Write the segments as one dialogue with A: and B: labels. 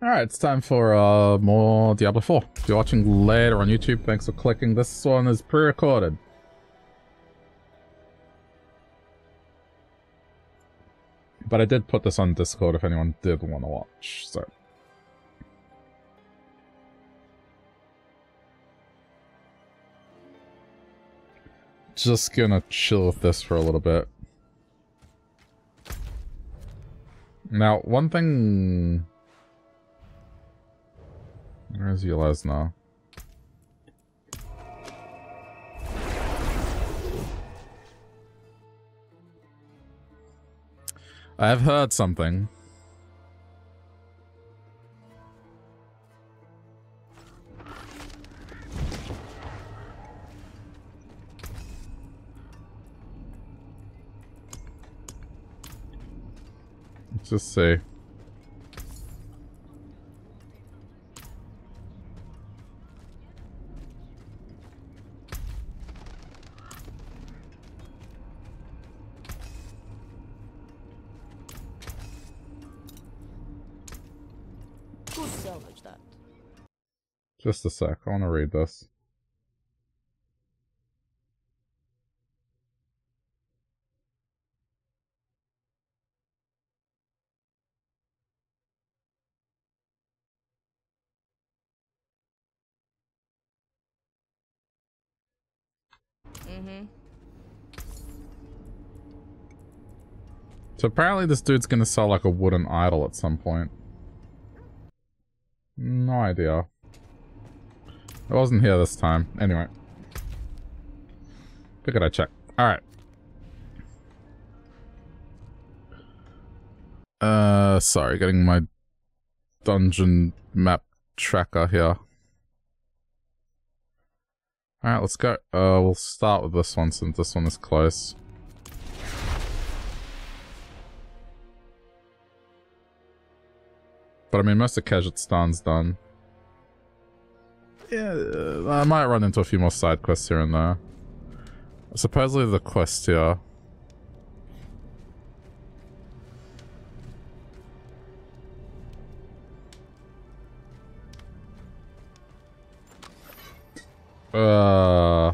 A: Alright, it's time for more Diablo 4. If you're watching later on YouTube, thanks for clicking. This one is pre-recorded. But I did put this on Discord if anyone did want to watch, so... Just gonna chill with this for a little bit. Now, one thing... Where's Yelesna? I have heard something. Let's just see. Just a sec, I want to read this. So apparently this dude's gonna sell like a wooden idol at some point. No idea. I wasn't here this time. Anyway. Figured I'd check. Alright. Sorry, getting my dungeon map tracker here. Alright, let's go. We'll start with this one since this one is close. But I mean, most of Kazakhstan's done. Yeah, I might run into a few more side quests here and there. Supposedly the quest here... I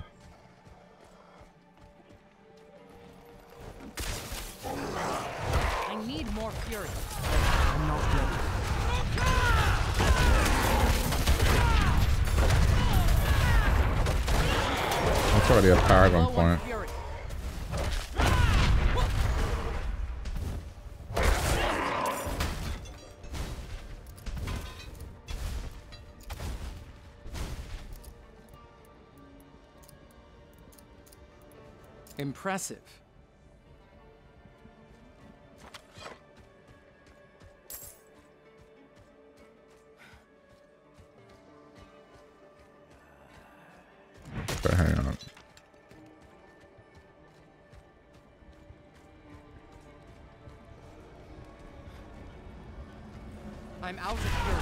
A: need more fury. I'm not ready. That's already a Paragon point.
B: Impressive.
A: Okay, hang on.
B: I'm out of fury.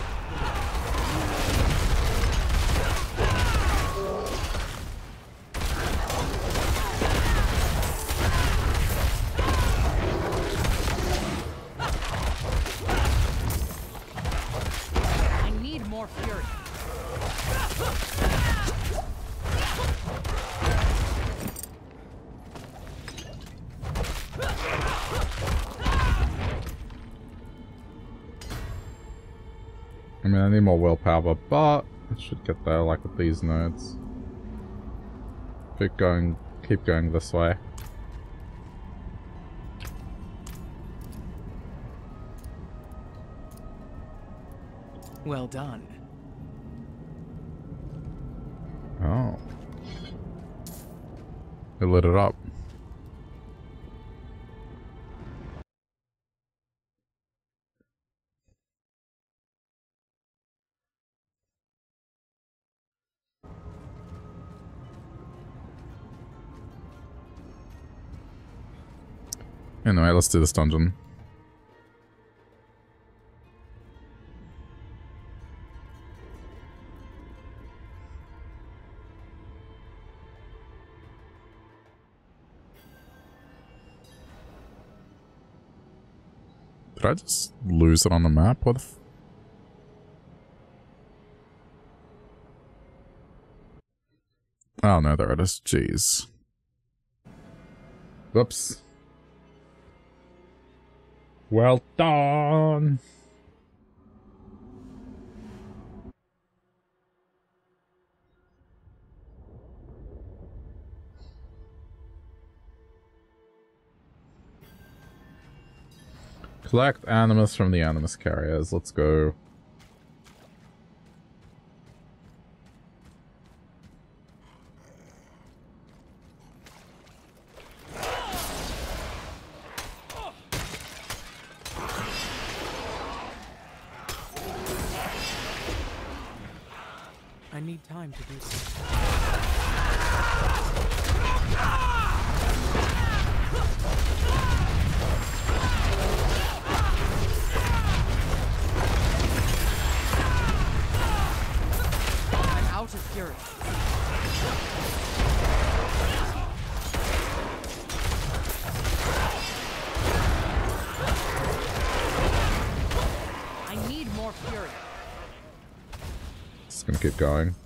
A: I mean, I need more willpower, but I should get there, like with these nodes. Keep going this way.
B: Well done.
A: Oh. It lit it up. Anyway, let's do this dungeon. Did I just lose it on the map? What the f... Oh no, there it is. Jeez. Whoops. Well done. Collect animus from the animus carriers. Let's go.
B: I need time to do so. I'm out of fury. I need more fury.
A: Just gonna keep going.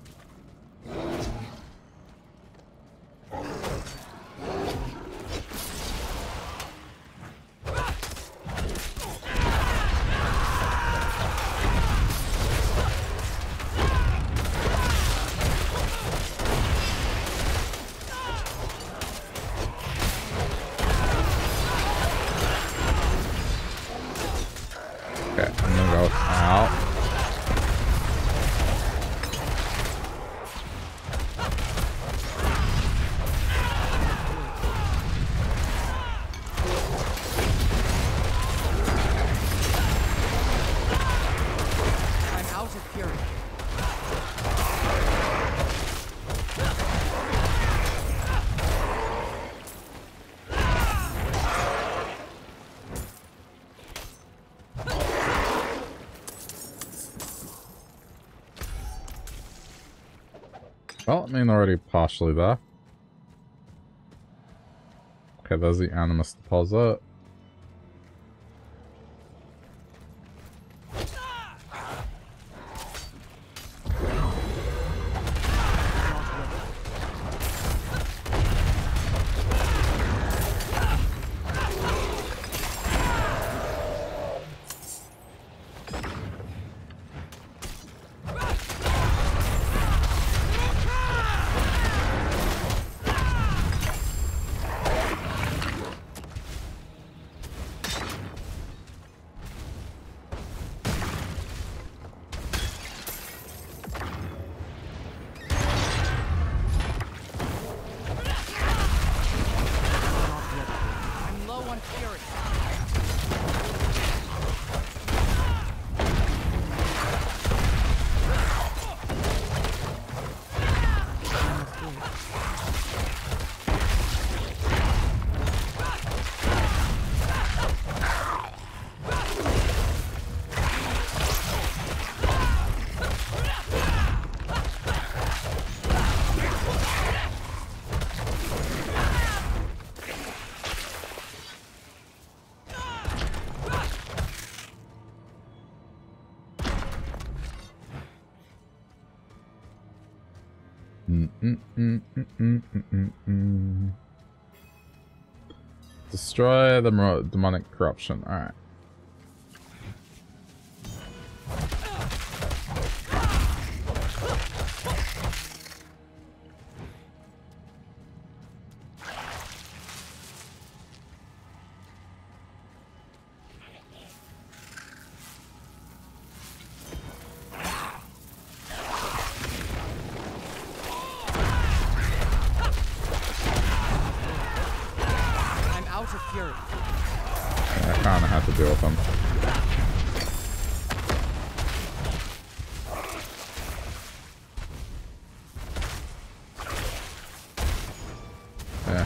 A: Okay, I'm gonna go out.
B: I'm out of fury.
A: Well, I mean, already partially there. Okay, there's the animus deposit.
B: I'm low on fury.
A: Destroy the demonic corruption. Alright.
B: I'm out of fury.
A: I kinda had to deal with them. Yeah.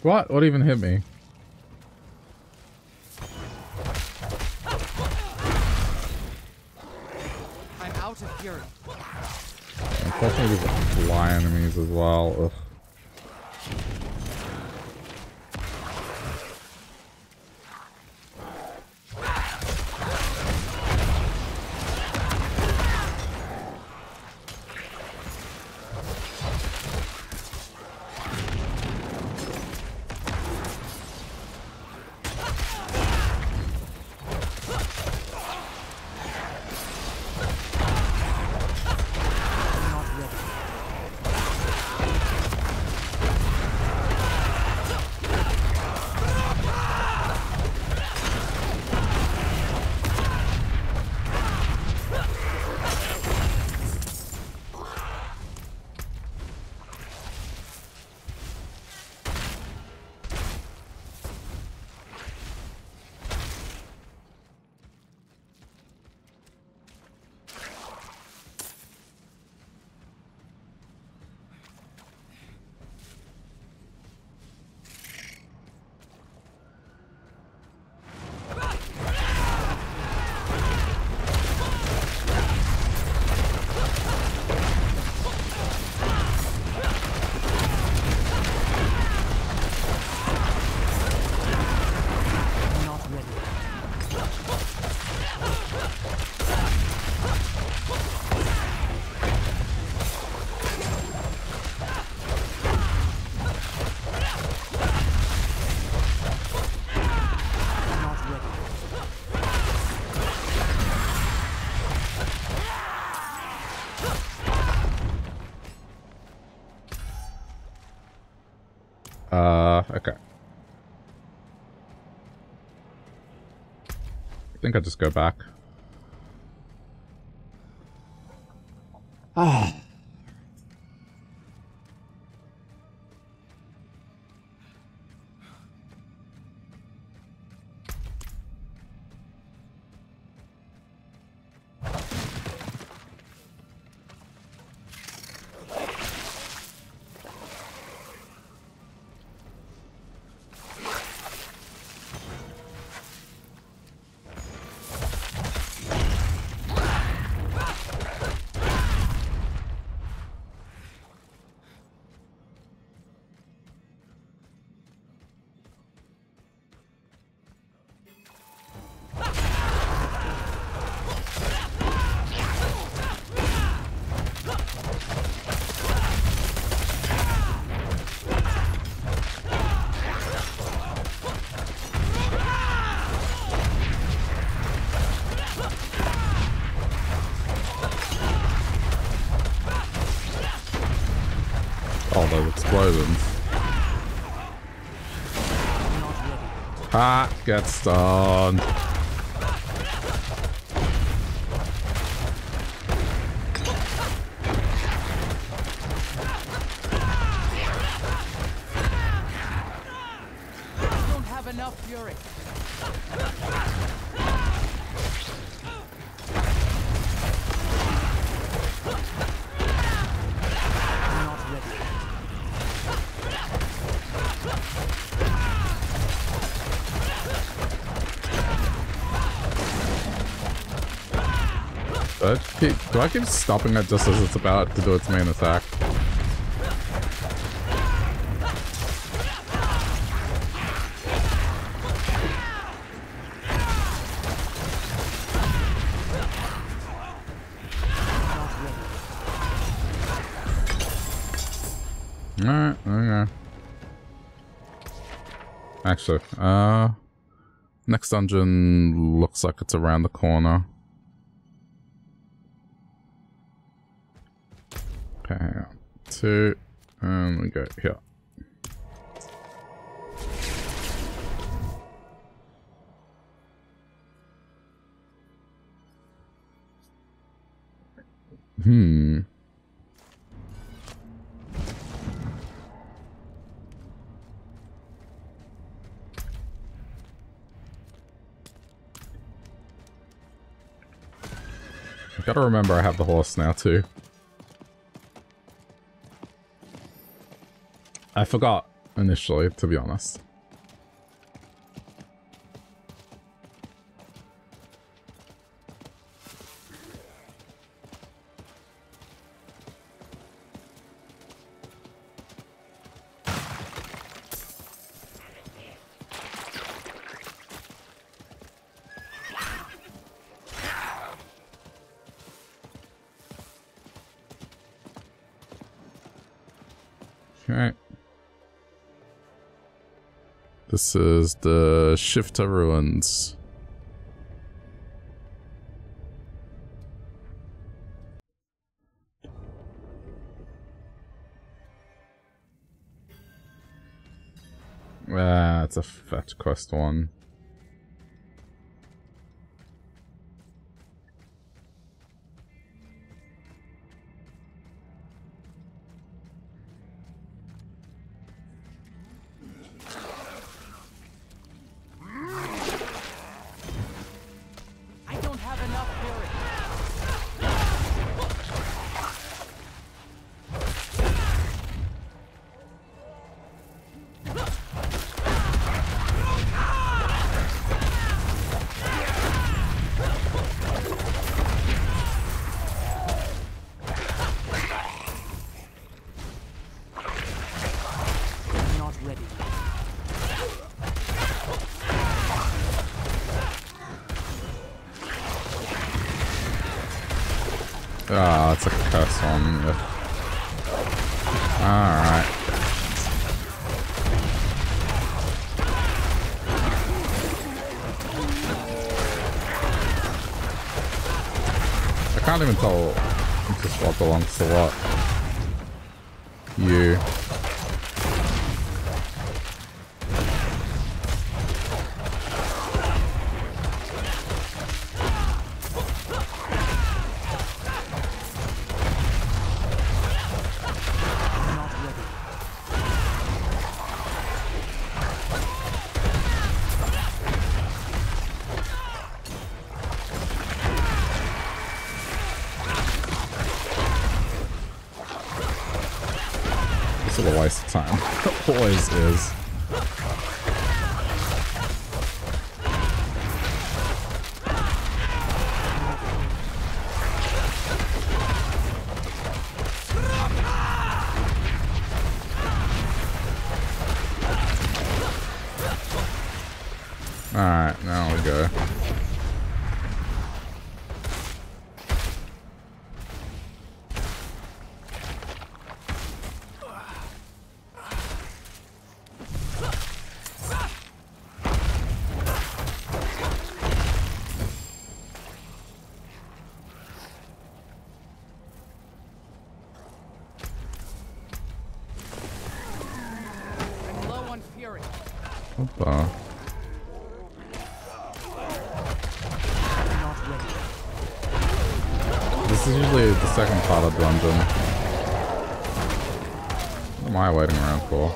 A: What? What even hit me?
B: I'm out of fury.
A: Unfortunately, there's fly enemies as well. Ugh. Okay. I think I just go back. Ah. All those explosions. Ha! Get stunned.
B: I don't have enough fury.
A: Do I keep stopping it just as it's about to do its main attack? Alright, okay. Actually, next dungeon looks like it's around the corner. Okay, hang on. 2, and we go here. I gotta remember I have the horse now too. I forgot. initially, to be honest. Okay. This is the Shifter Ruins. Ah, it's a fetch quest one.
B: I don't have enough fury. I'm not ready.
A: Ah, it's a curse one. Yeah. Alright. I can't even tell just what belongs to what. You. It's a waste of time. Always is. Alright, now we go.
B: I'm low on fury.
A: Hoppa.
B: Not ready.
A: This is usually the second part of dungeon. What am I waiting around for?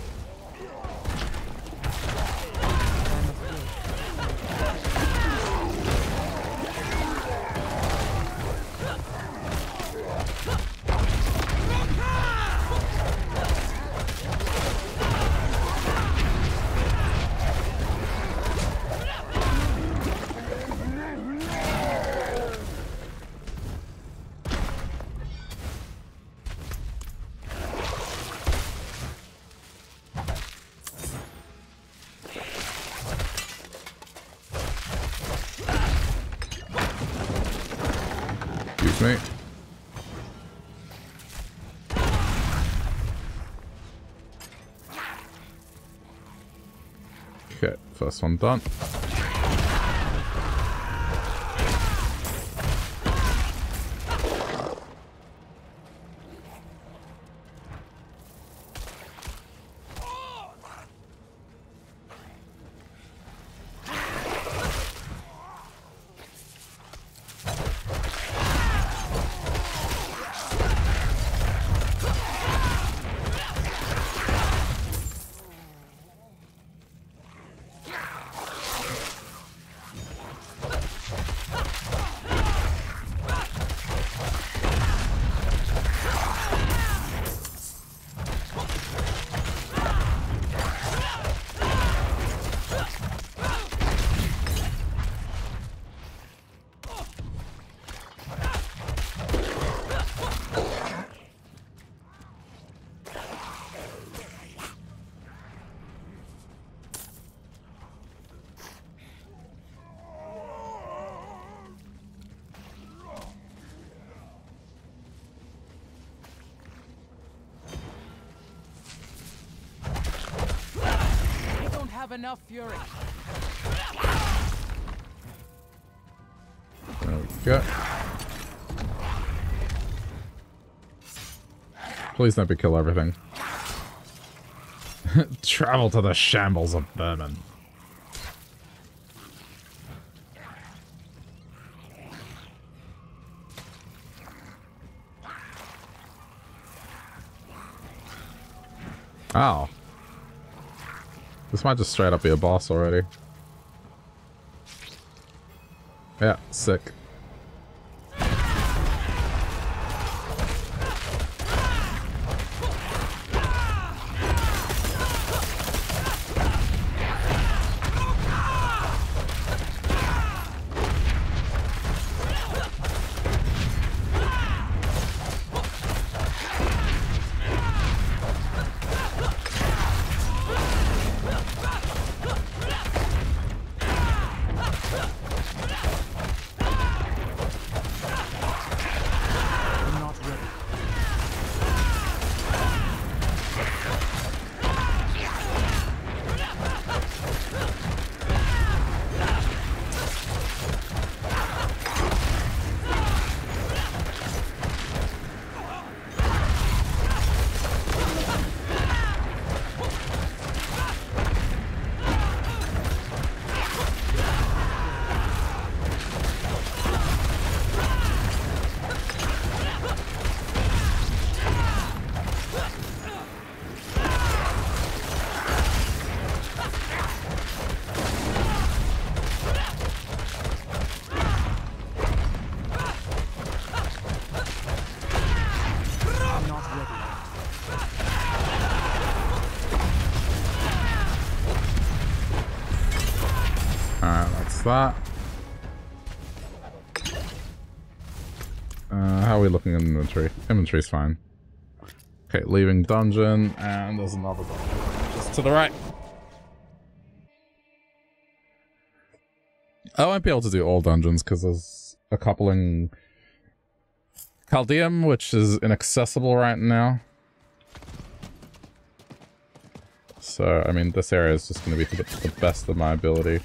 A: Excuse me. Okay, first one done.
B: have enough fury.
A: There we go. Please let me kill everything. Travel to the shambles of vermin. Oh. This might just straight up be a boss already. Yeah, sick. That. How are we looking in inventory? Inventory's fine. Okay, leaving dungeon, and there's another dungeon just to the right. I won't be able to do all dungeons because there's a couple in Caldeum, which is inaccessible right now. So, I mean, this area is just going to be to the best of my ability.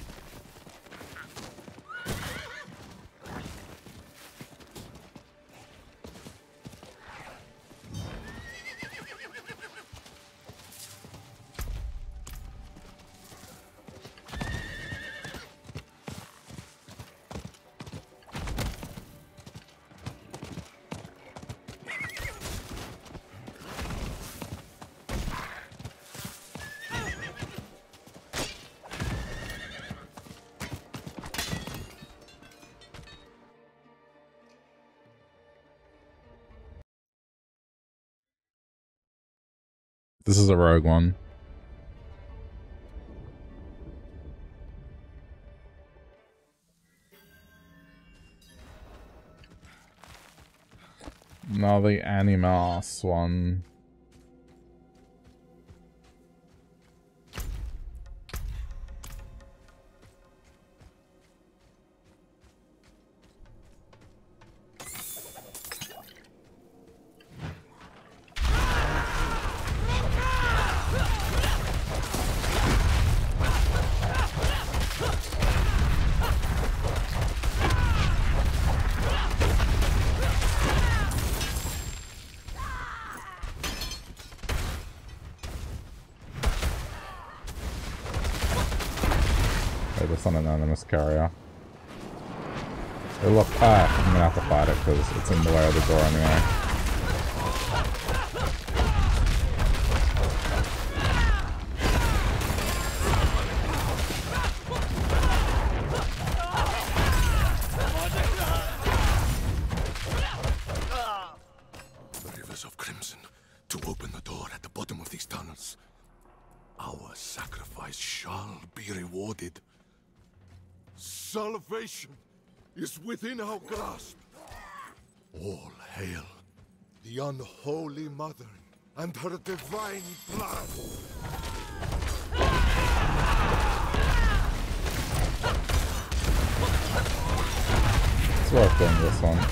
A: This is a rogue one. Now the Animas one. An anonymous carrier. Hey, look, I'm gonna have to fight it because it's in the way of the door anyway.
C: The rivers of crimson to open the door at the bottom of these tunnels. Our sacrifice shall be rewarded. Salvation is within our grasp. All hail the unholy mother and her divine blood.
A: It's worth doing this one.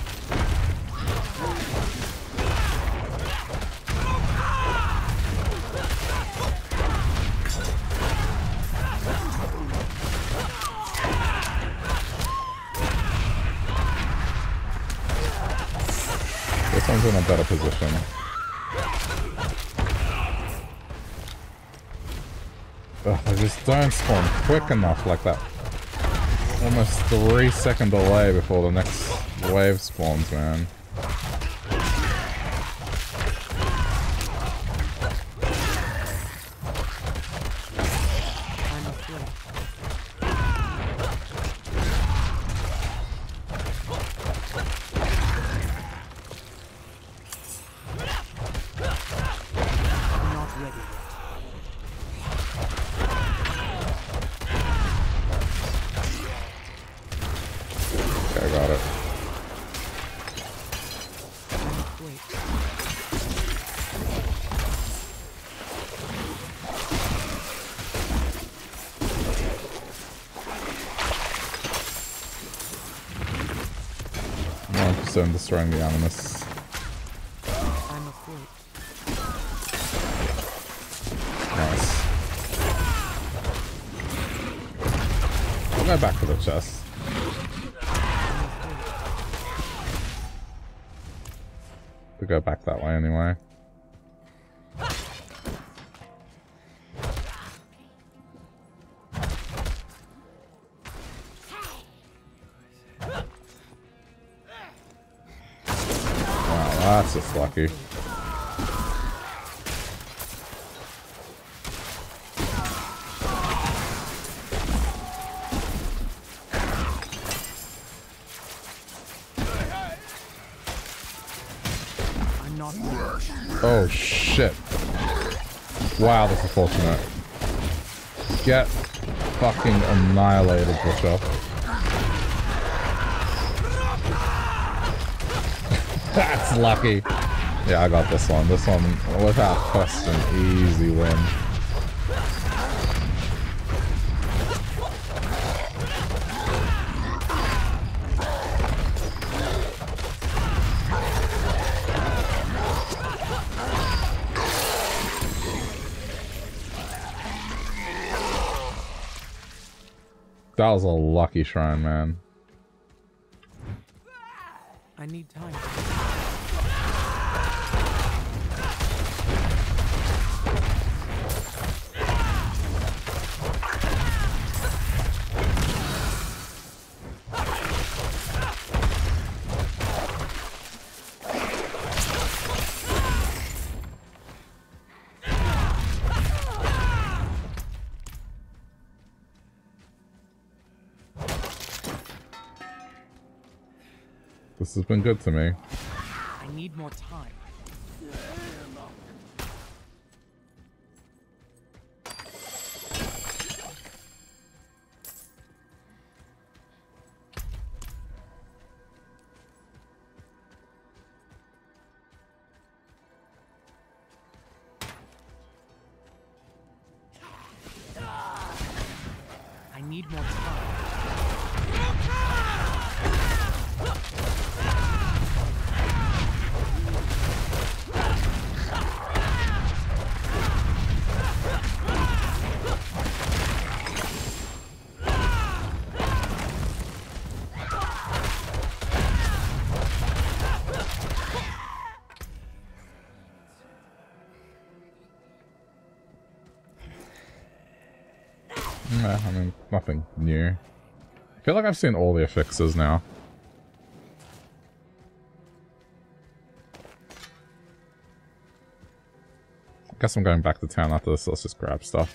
A: one's in a better position. Ugh, they just don't spawn quick enough like that. Almost 3-second delay before the next wave spawns, man. I'm destroying the Animus.
B: I'm afraid.
A: Nice. I'll go back to the chest. We'll go back that way anyway. That's just lucky.
B: I'm not.
A: Oh shit. Wow, that's unfortunate. Get fucking annihilated, Butcher. That's lucky. Yeah, I got this one. This one, without question, easy win. That was a lucky shrine, man.
B: I need time.
A: This has been good to me.
B: I need more time. I need more time.
A: I mean, nothing new. I feel like I've seen all the affixes now. I guess I'm going back to town after this, so let's just grab stuff.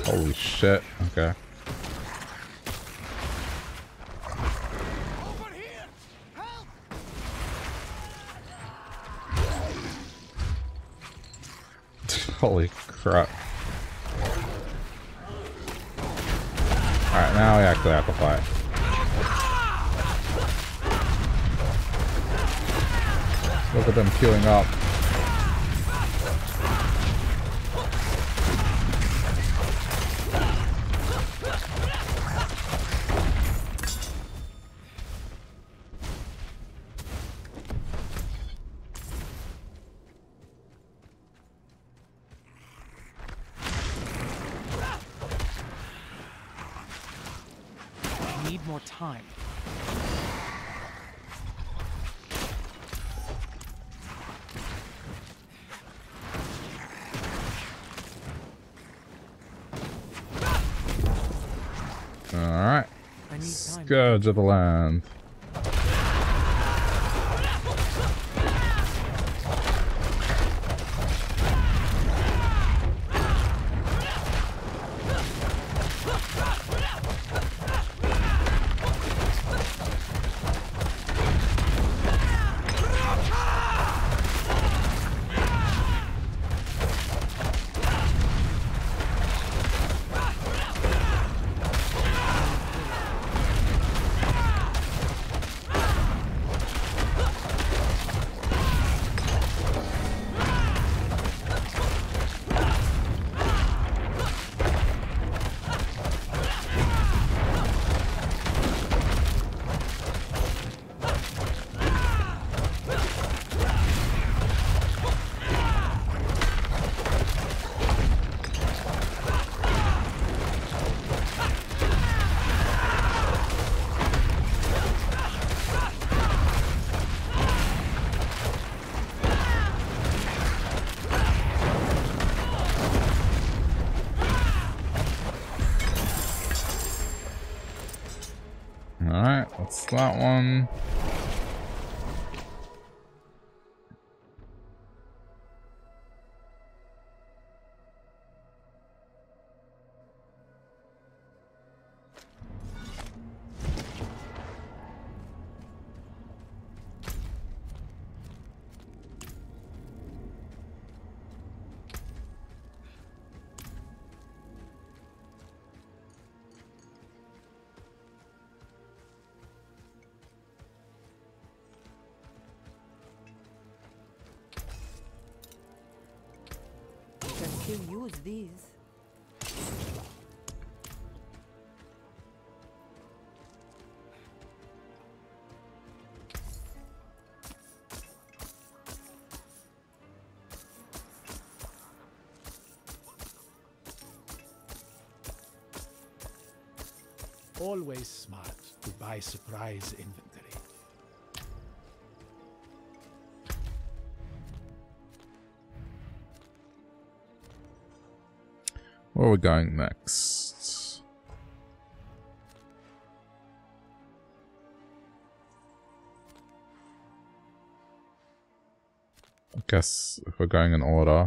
A: Holy shit. Okay.
C: Over here! Help!
A: Holy crap. Alright, now we actually have to fight. Look at them queuing up.
B: I need more time.
A: Alright.
B: I need time.
A: Scourge of the land. Alright, that's that one.
D: Can still use these.
E: Always smart to buy surprise inventory.
A: Where are we going next? I guess if we're going in order.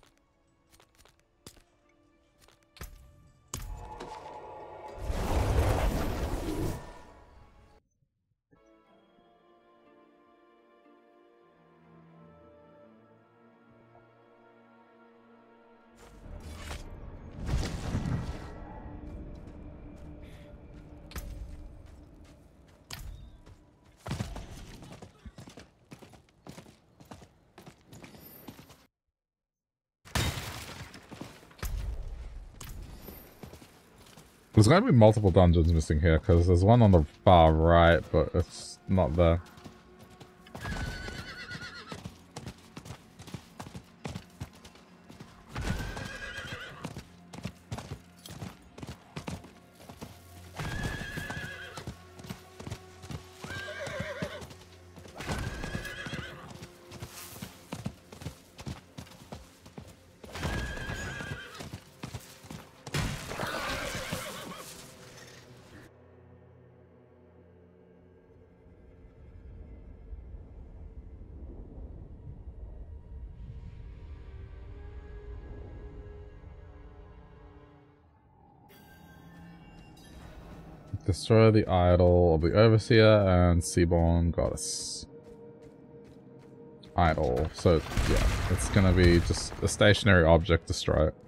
A: There's going to be multiple dungeons missing here, because there's one on the far right, but it's not there. Destroy the idol of the Overseer and Seaborn Goddess. Idol. So, yeah, it's gonna be just a stationary object, destroy it.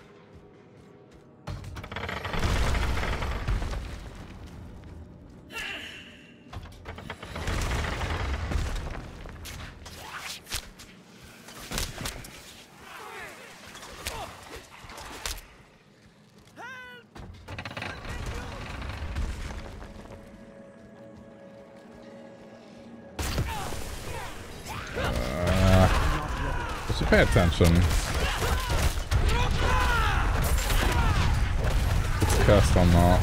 A: Pay attention. It's cursed or not.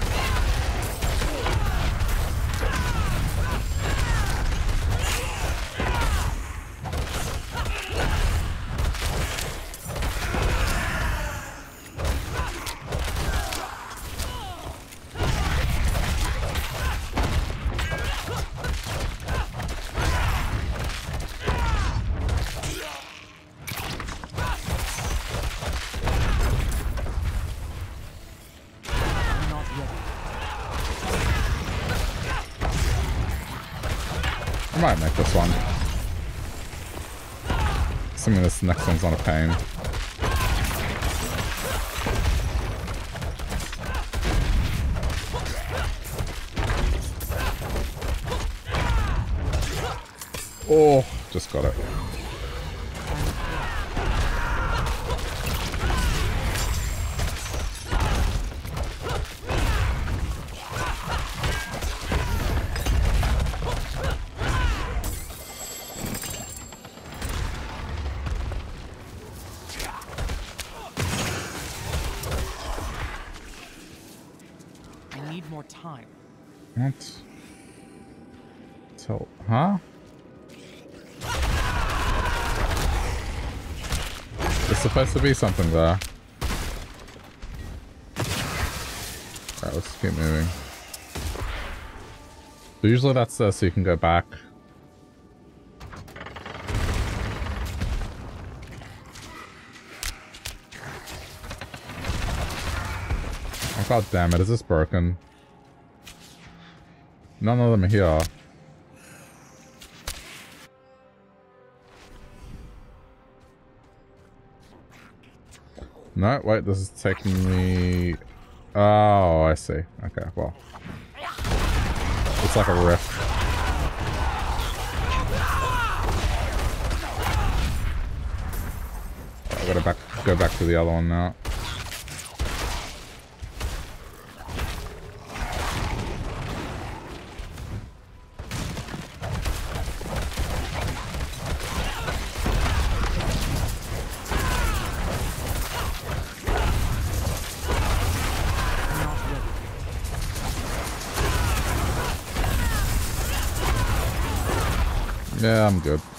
A: I might make this one. Assuming this next one's not a pain. Oh, just got it. What? So, huh? There's supposed to be something there. Alright, let's keep moving. But usually that's there so you can go back. Oh, god damn it, is this broken? None of them are here. No, wait, this is taking me... Oh, I see. Okay, well. It's like a rift. I gotta go back to the other one now. Yeah, I'm good.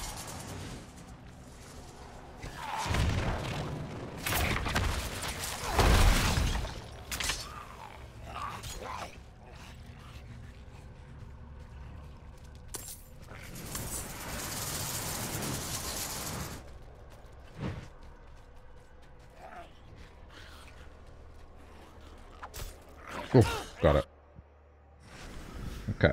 A: Oof, got it. Okay.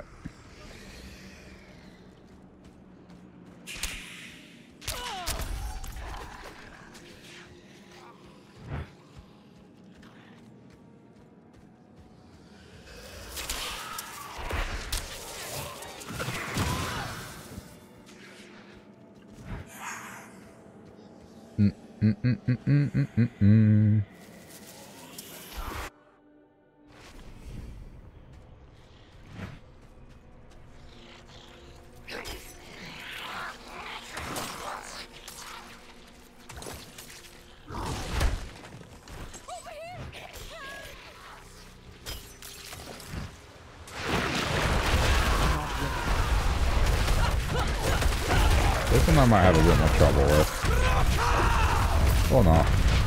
A: This one I might have a bit more trouble with. Or not.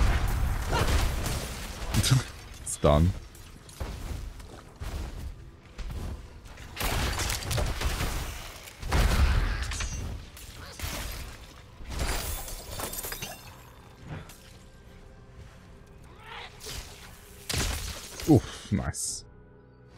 A: It's done. Oof, nice.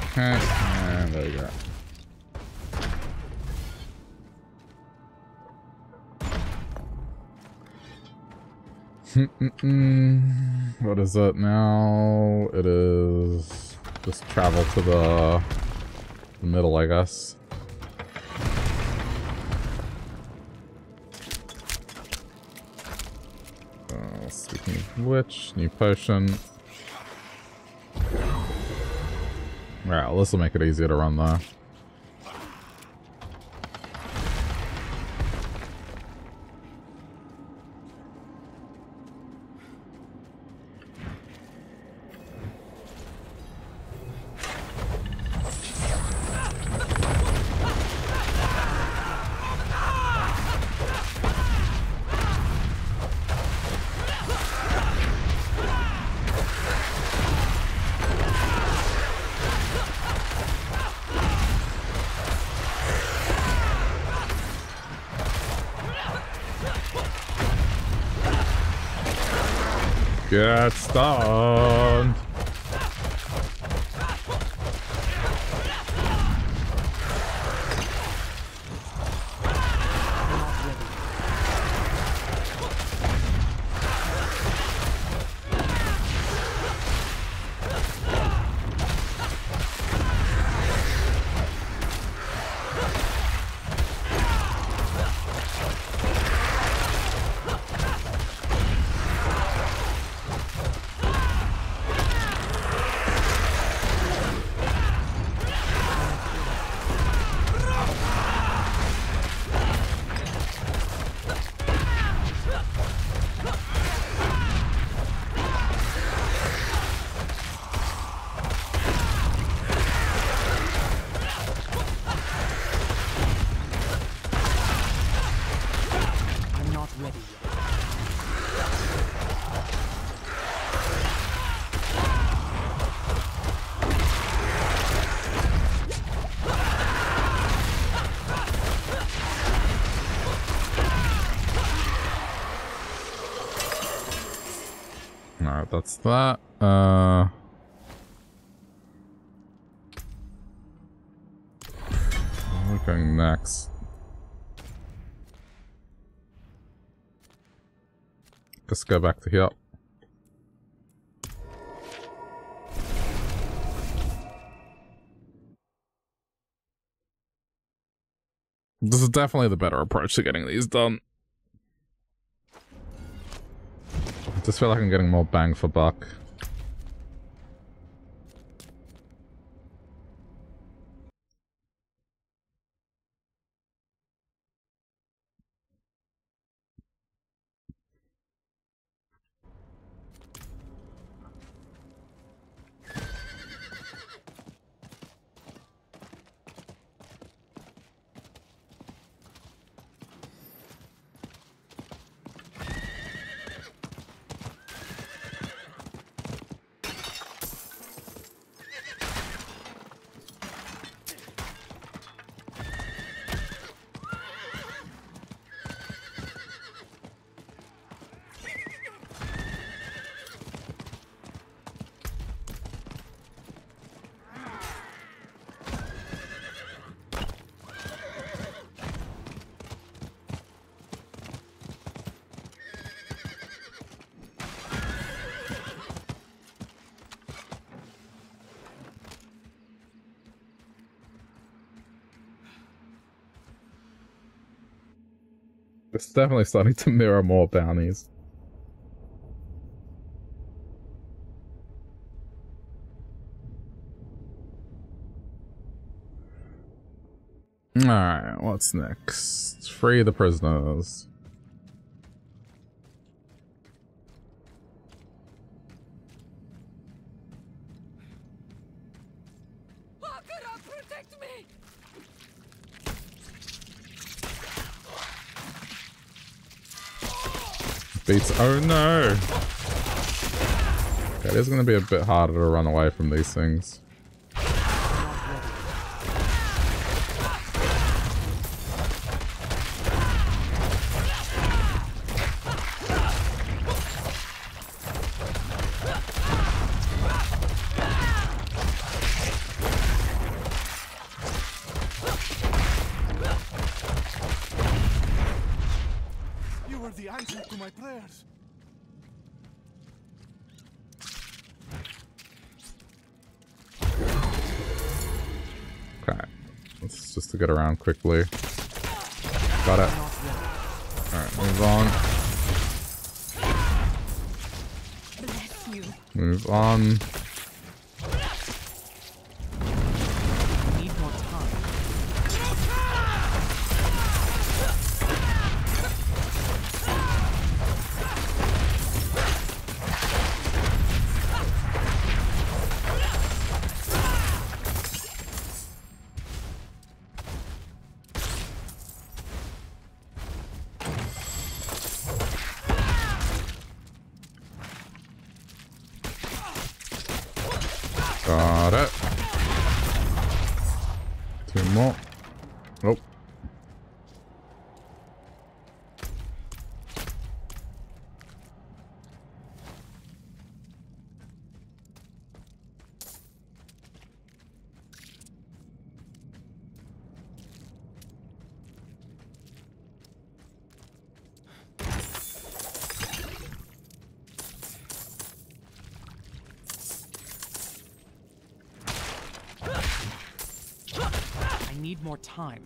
A: Okay, and there you go. What is it now? It is just travel to the middle, I guess. Speaking of which, new potion. Alright, well, this will make it easier to run though. Get stunned. That's that. Where are we going next? Let's go back to here. This is definitely the better approach to getting these done. I just feel like I'm getting more bang for buck. It's definitely starting to mirror more bounties. Alright, what's next? Free the prisoners.
D: Protect me!
A: Beats. Oh no! Okay, it is going to be a bit harder to run away from these things.
C: my prayers.
A: Okay. Let's just to get around quickly. Got it. Alright, move on.
D: Bless you.
A: Move on.
B: Need more time.
A: Got it. Two more. Oh.
B: I need more time.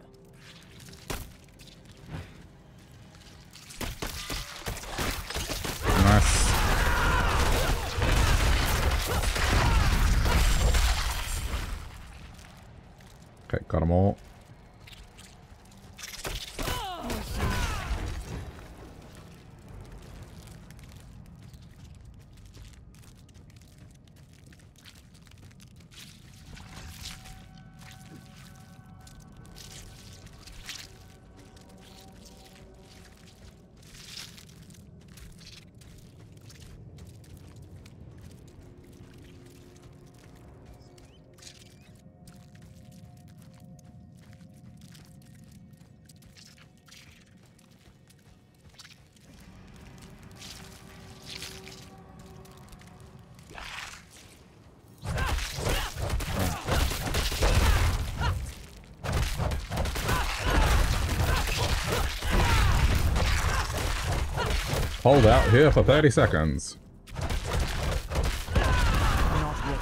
A: Nice. Okay, got them all. Hold out here for 30 seconds.
B: Not ready.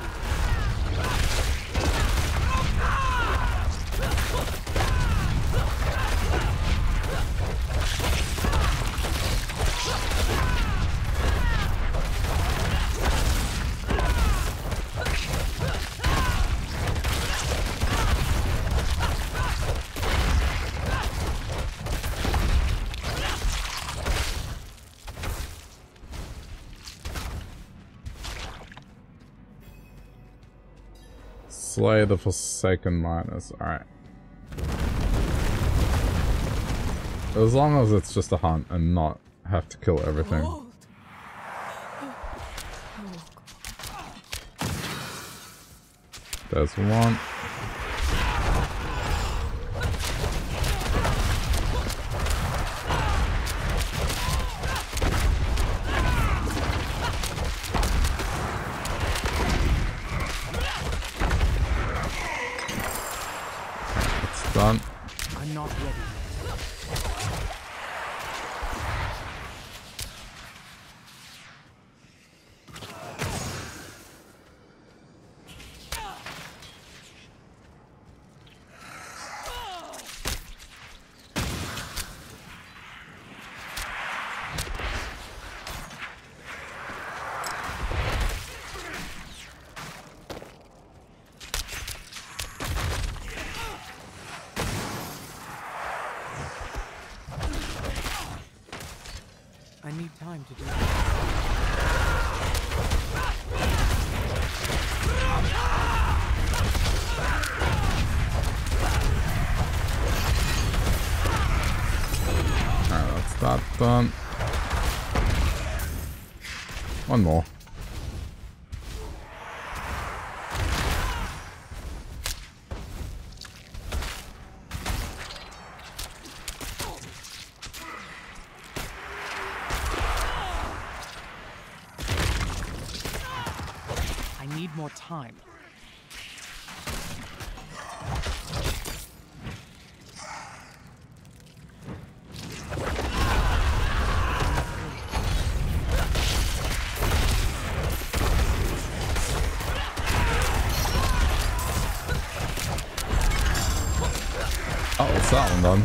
A: Slay the Forsaken Miners. Alright. As long as it's just a hunt and not have to kill everything.
D: Hold.
A: There's one. It's done.
B: I'm not ready. I need time to do this.
A: Alright, that's that done. One more.
B: I need more time.
A: Oh, it's that one done.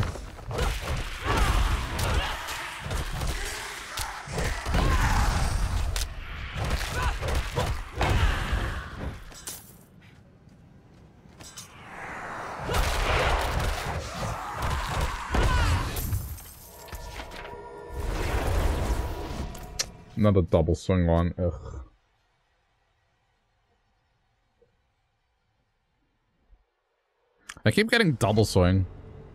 A: Another double swing one. Ugh. I keep getting double swing.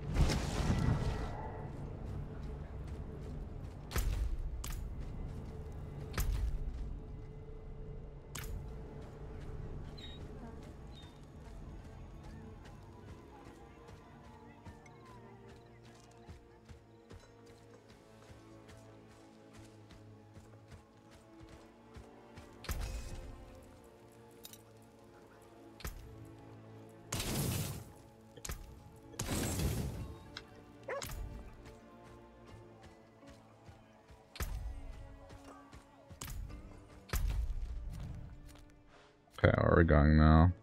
A: Okay, where are we going now?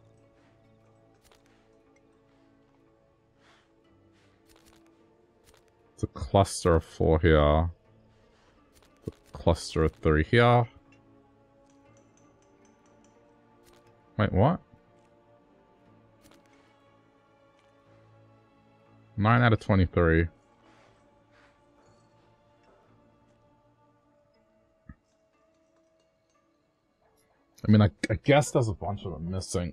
A: It's a cluster of 4 here. It's a cluster of 3 here. Wait, what? 9 out of 23. I mean, I guess there's a bunch of them missing.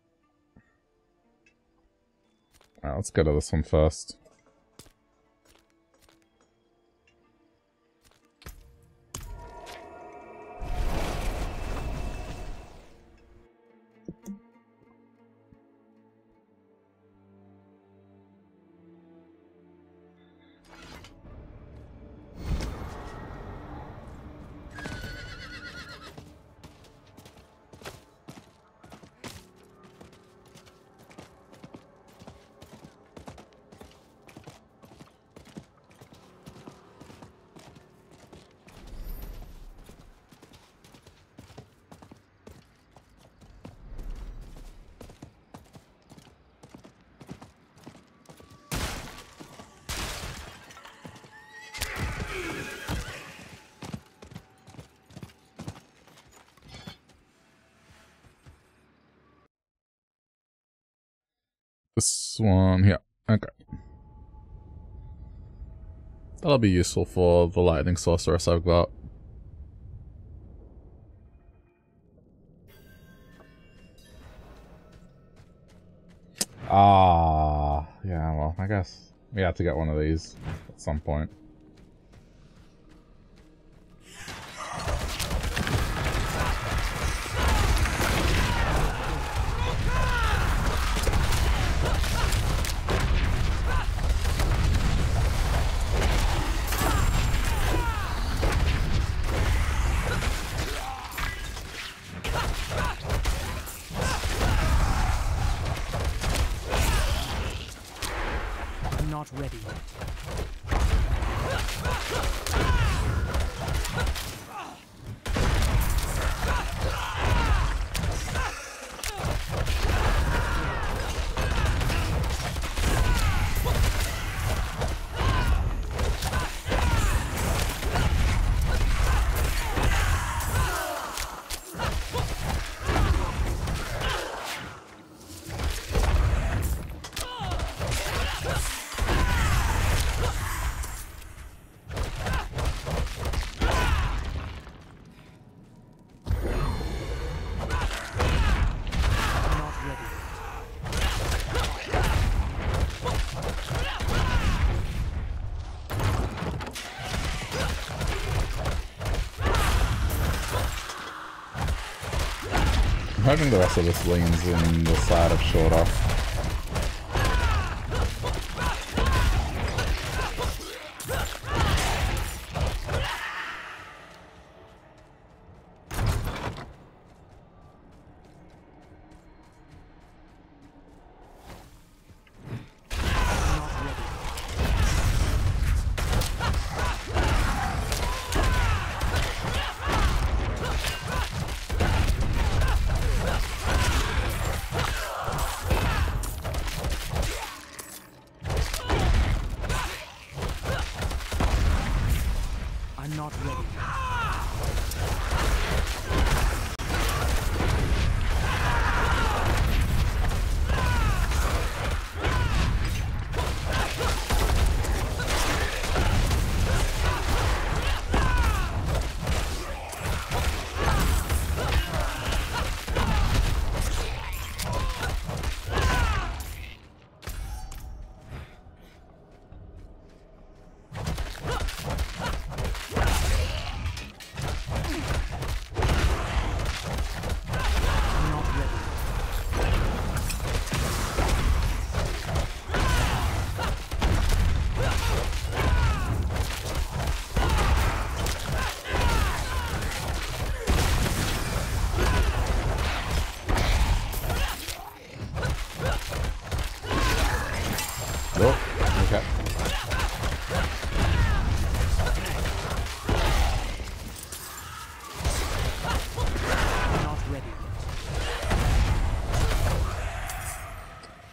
A: Alright, let's go to this one first. This one here. Okay. That'll be useful for the lightning sorceress I've got. Ah, yeah, well, I guess we have to get one of these at some point. I'm hoping the rest of this leans in the side of shorter.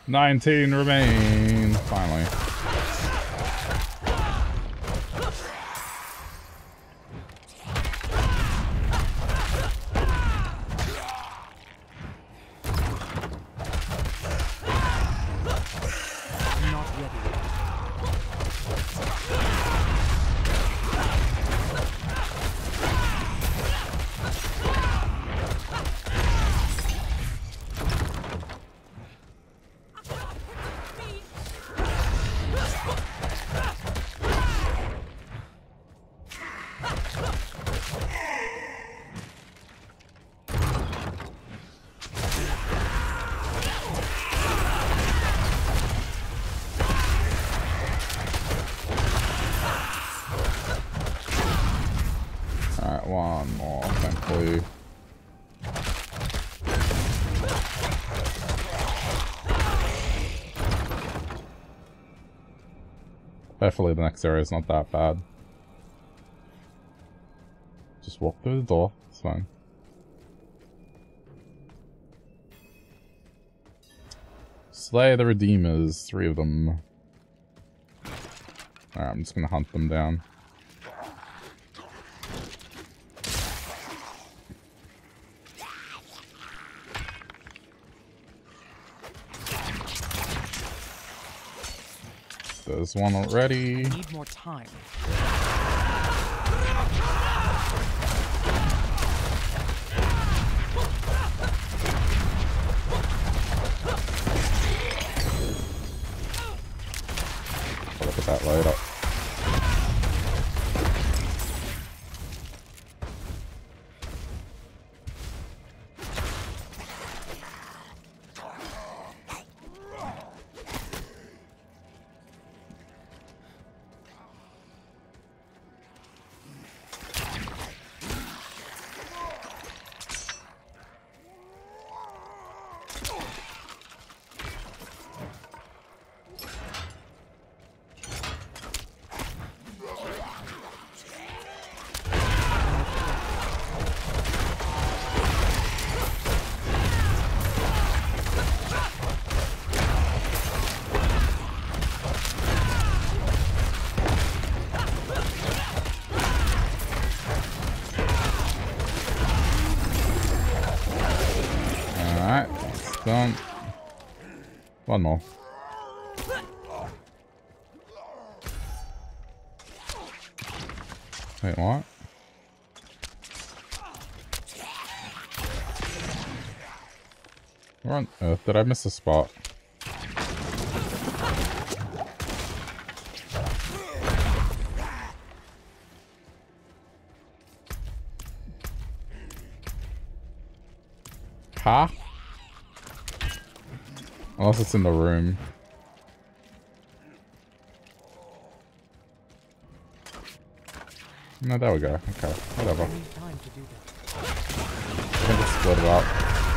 A: 19 remain. Finally.
B: I'm not ready.
A: Alright, one more, thankfully. Hopefully the next area is not that bad. Just walk through the door, it's fine. Slay the Redeemers, 3 of them. Alright, I'm just gonna hunt them down. There's one already.
B: I need more time.
A: I'll look at that later. Done. One more. Wait, what? Where on earth did I miss a spot? Huh? Unless it's in the room. No, there we go. Okay, whatever.
B: I need time to do that.
A: I think it's split it up.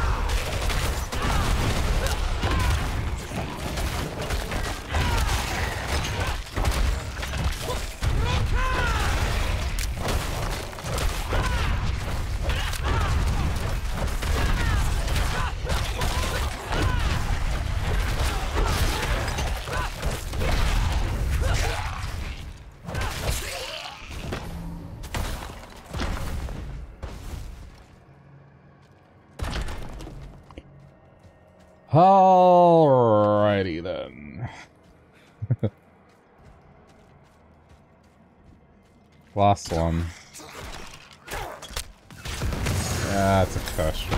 A: Alrighty then. Last one. Yeah, it's a cush.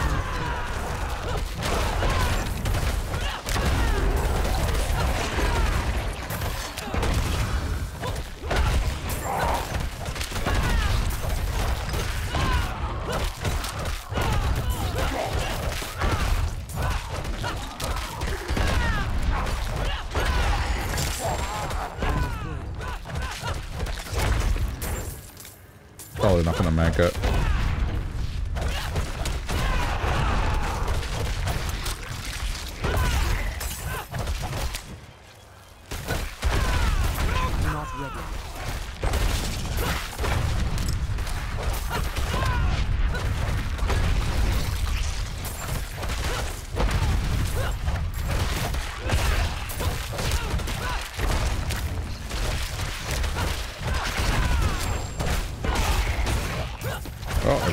A: Probably not gonna make it.
B: I'm not ready.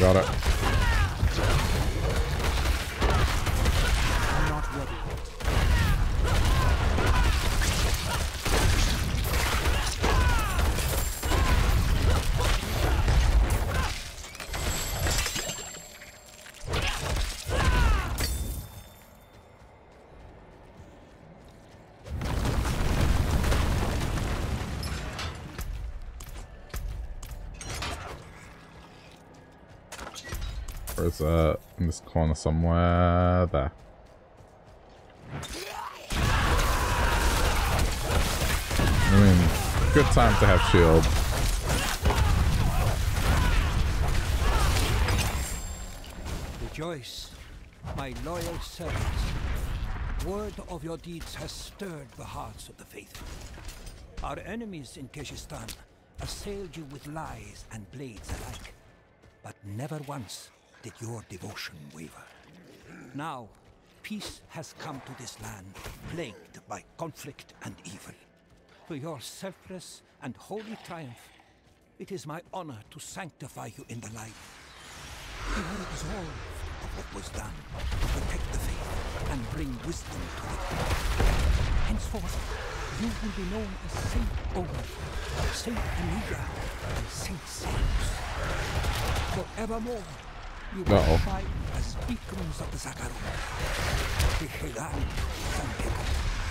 A: got it.
B: I'm not ready yet.
A: Or is that in this corner somewhere? There. I mean, good time to have shield.
F: Rejoice, my loyal servants. Word of your deeds has stirred the hearts of the faithful. Our enemies in Keshistan assailed you with lies and blades alike, but never once did your devotion waver. Now, peace has come to this land, plagued by conflict and evil. To your selfless and holy triumph, it is my honor to sanctify you in the light. You are absolved of what was done to protect the faith and bring wisdom to it. Henceforth, you will be known as Saint Omer, Saint Aniga, and Saint Seus. Forevermore, you will fight as beacons of the Zakarum, the Hegan Santiago.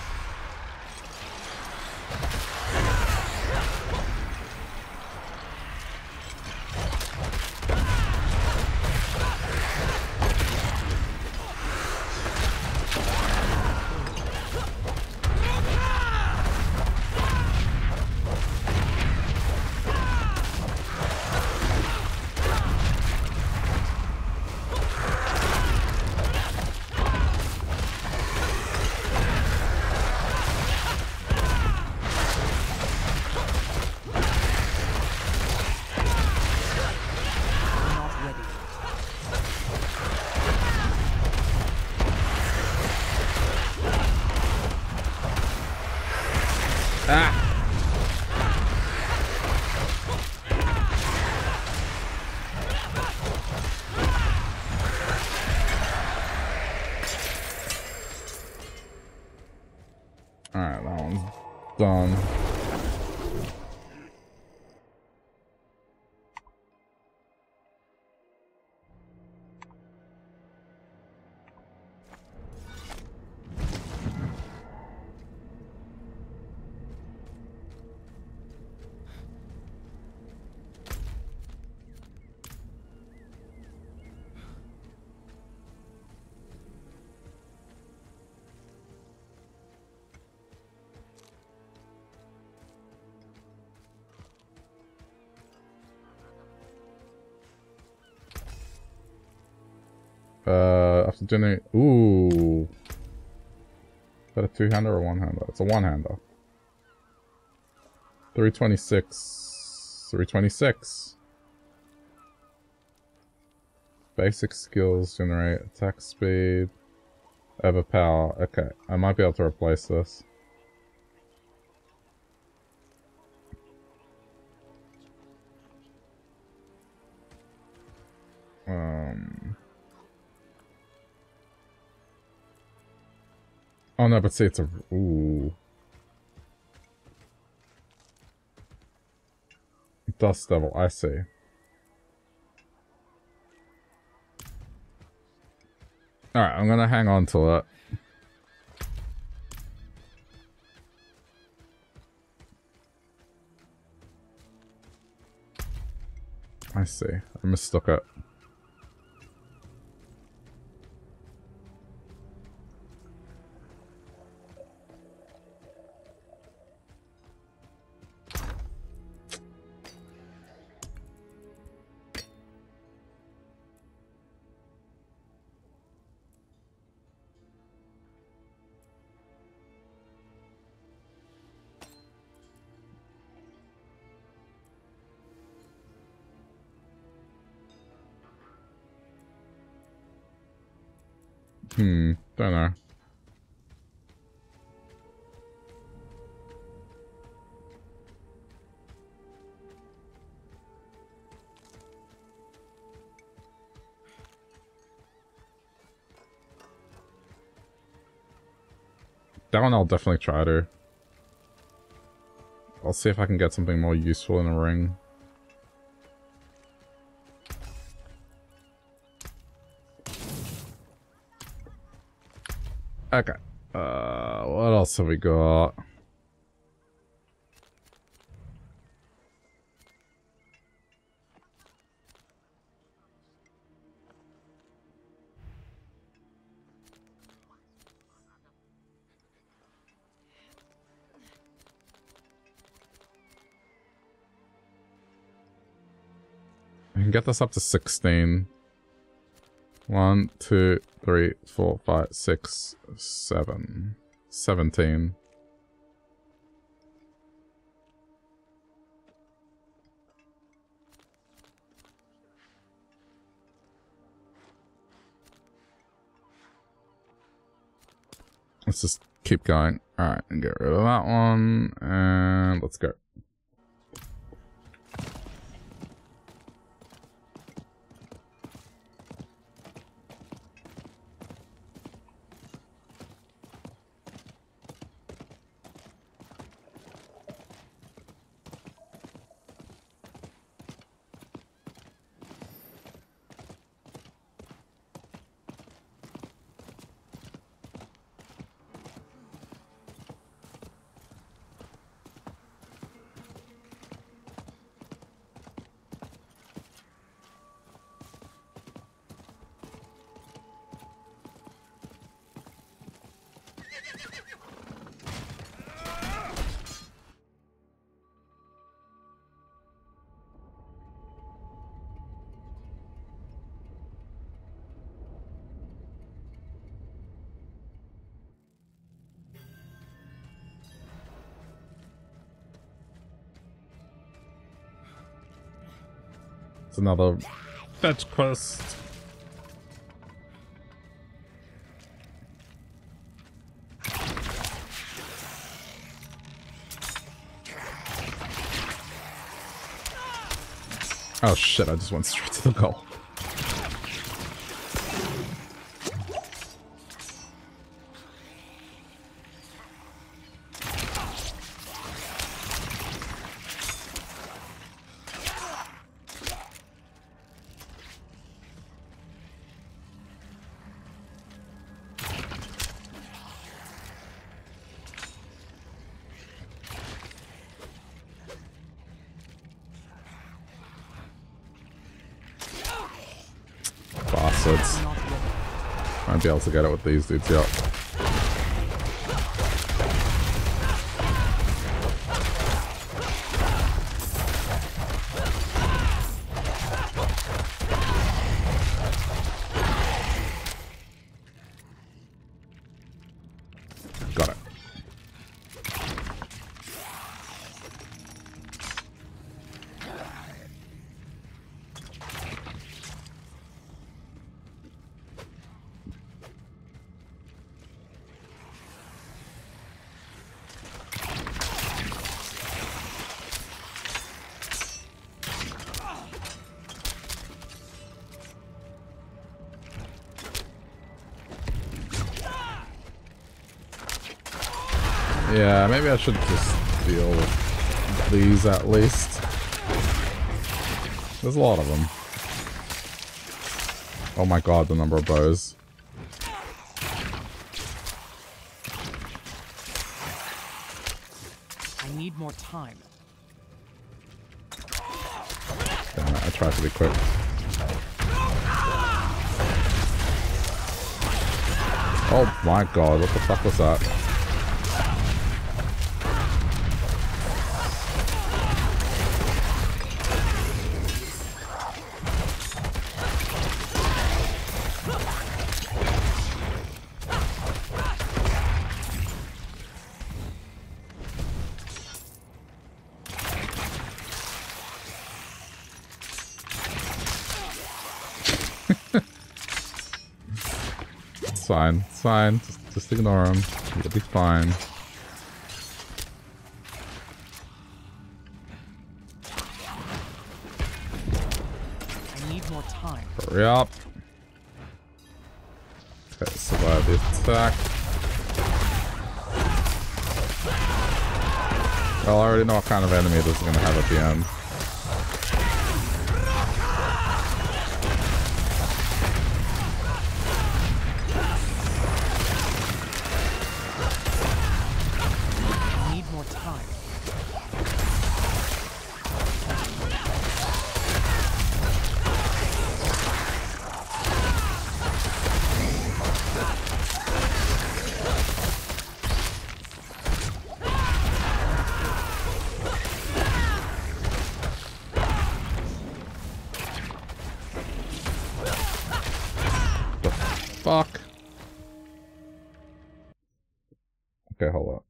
A: Alright, that one's done. After generate. Ooh. Is that a two-hander or one-hander? It's a one-hander. 326. 326. Basic skills generate attack speed, overpower. Okay, I might be able to replace this. Oh no, but see, it's a... Ooh. Dust Devil, I see. Alright, I'm gonna hang on to it. I see. I mistook it. Don't know. That one I'll definitely try to. I'll see if I can get something more useful in a ring. Okay. What else have we got? I can get this up to 16. 1, 2, 3, 4, 5, 6, 7. 17. Let's just keep going. Alright, and get rid of that one. And let's go. Another fetch quest. Oh shit, I just went straight to the goal. Might be able to get it with these dudes, yeah. Got it. Yeah, maybe I should just deal with these at least. There's a lot of them. Oh my god, the number of bows.
B: I need more time.
A: Damn it, I tried to be quick. Oh my god, what the fuck was that? Fine, it's fine. Just ignore him. You'll be fine.
B: I need more time.
A: Hurry up. Okay, survive the attack. Well, I already know what kind of enemy this is going to have at the end.
B: I need more time.
A: Fuck. Okay, hold up.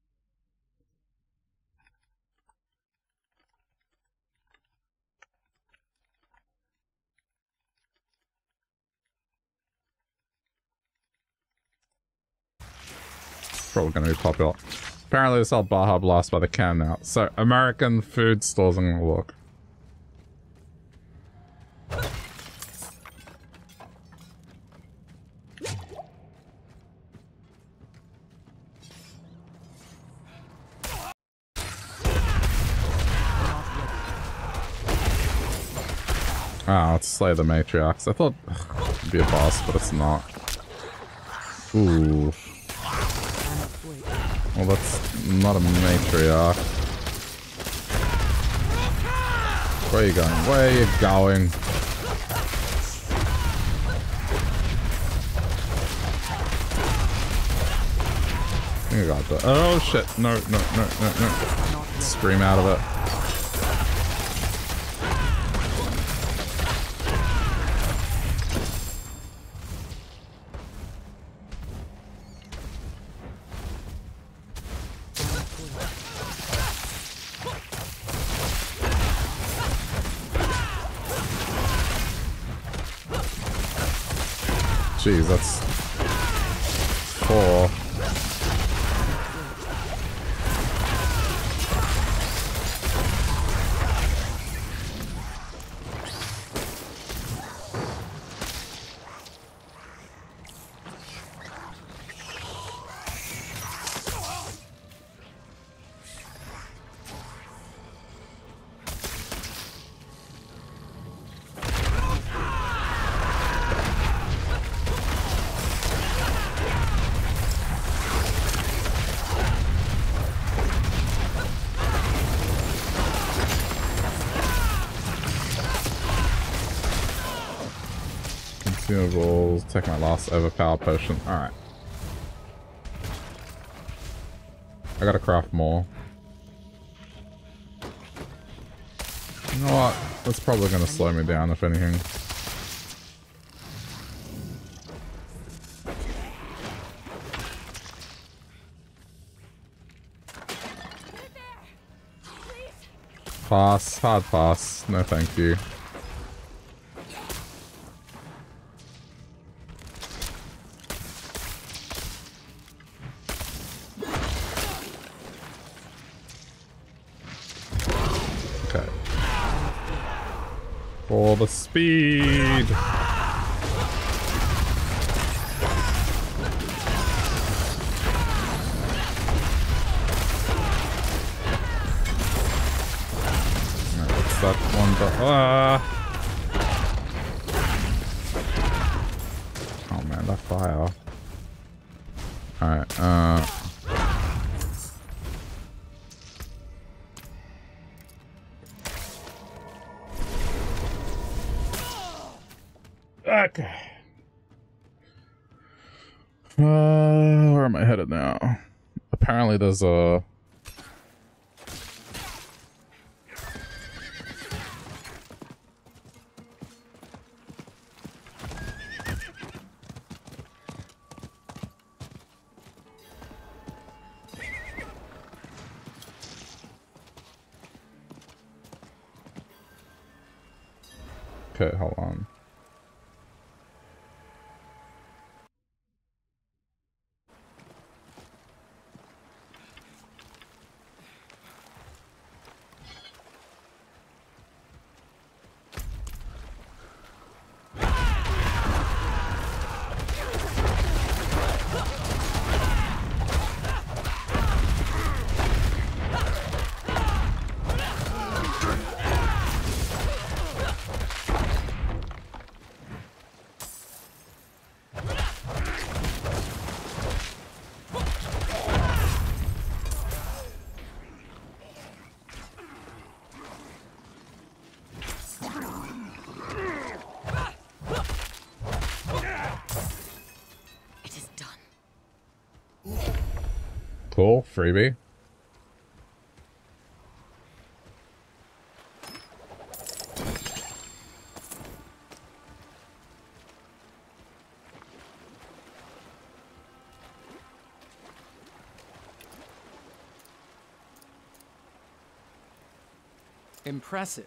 A: Probably gonna be popular. Apparently they sell Baja Blast by the can now. So, American food stores, I'm gonna look. Ah, let's slay the matriarchs. I thought it'd be a boss, but it's not. Ooh. Well, that's not a matriarch. Where are you going? Where are you going? I think I got that. Oh shit! No, no, no, no, no! Scream out of it. Jeez, that's 4. Consumables, take my last overpower potion. Alright. I gotta craft more. You know what? That's probably gonna slow me down, if anything. Pass. Hard pass. No thank you. For the speed! What's that one? Oh man, that fire. Alright, okay. Where am I headed now? Apparently there's a... Okay, hold on. Cool, freebie.
B: Impressive.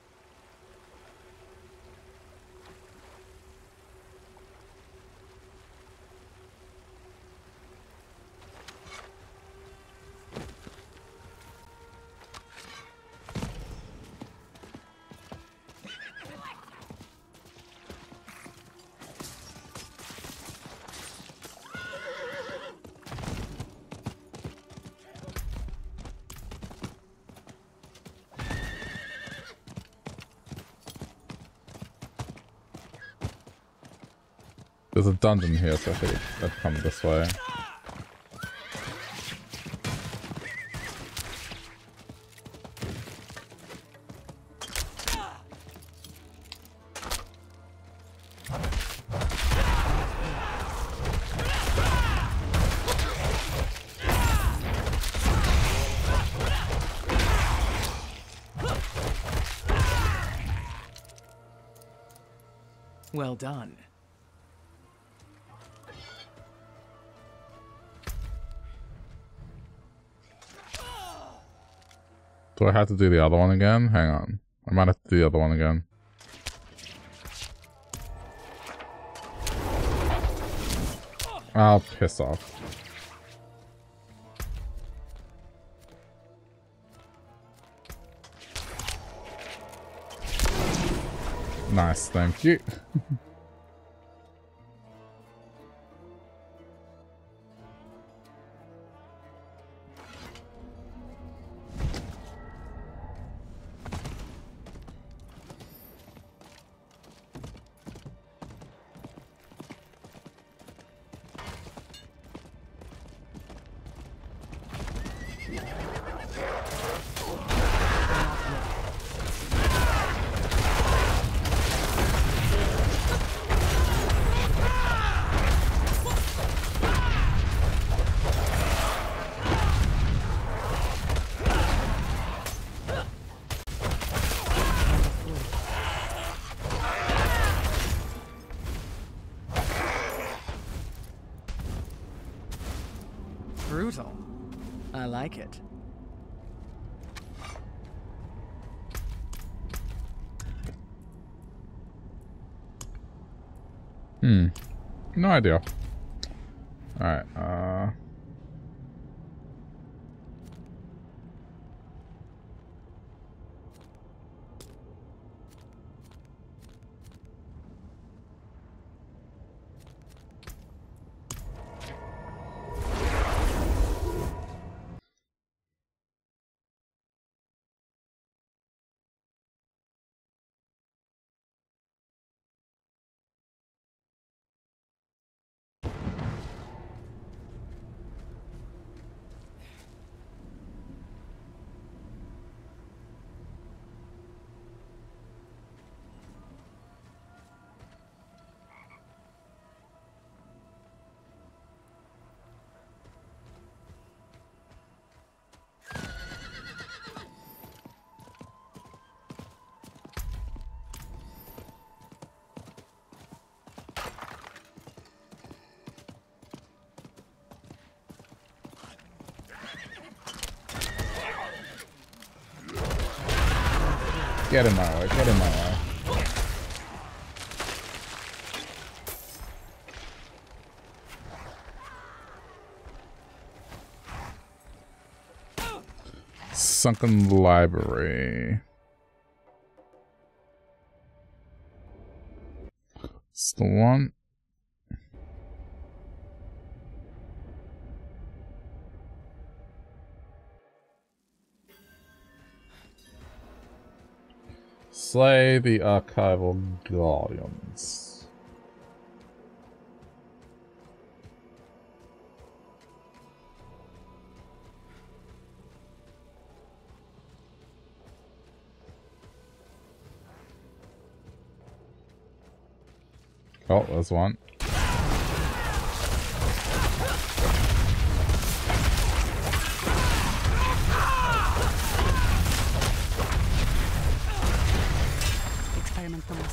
A: There's a dungeon here, so I think I'd come this way.
B: Well done.
A: Do I have to do the other one again? Hang on. I might have to do the other one again. I'll piss off. Nice, thank you.
B: Brutal. I like it.
A: No idea. Alright, get in my way, get in my way. Sunken library. It's the one. Slay the archival guardians. Oh, there's one.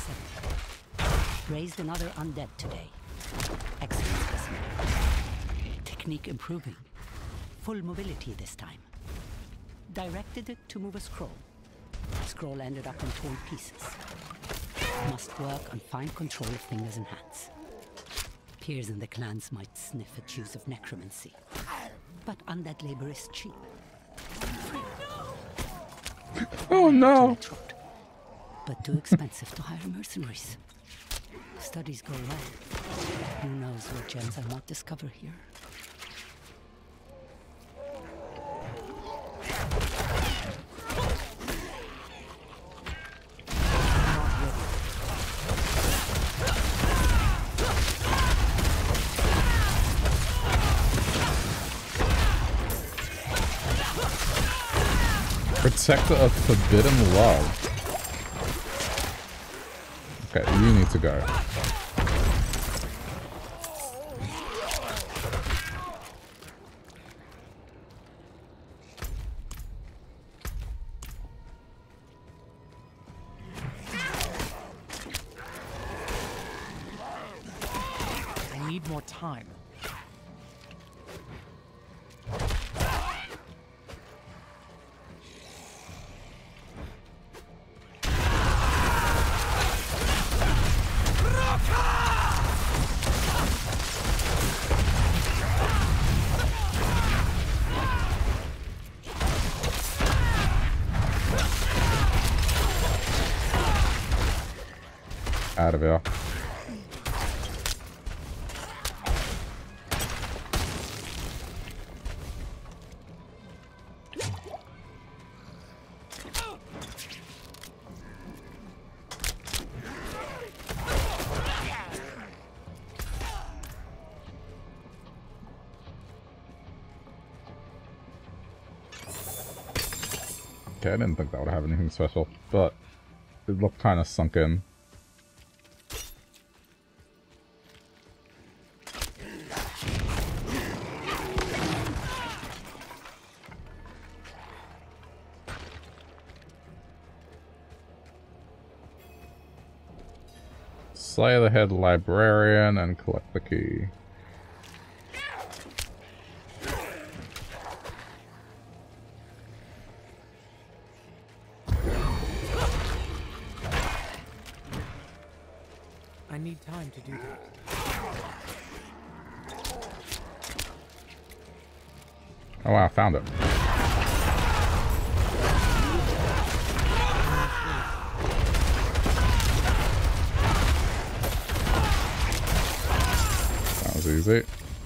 G: 7. Raised another undead today. Excellent specimen. Technique improving. Full mobility this time. Directed it to move a scroll. Scroll ended up in torn pieces. Must work on fine control of fingers and hands. Peers in the clans might sniff at use of necromancy. But undead labor is cheap.
A: Oh no!
G: But too expensive to hire mercenaries. Studies go well. Who knows what gems I'll not discover here.
A: Protector of Forbidden Love. Okay, you need to go.
B: I need more time.
A: Out of here. Okay, I didn't think that would have anything special, but it looked kind of sunk in. Slay the head librarian and collect the key.
B: I need time to do that.
A: Oh wow, I found it. That was easy.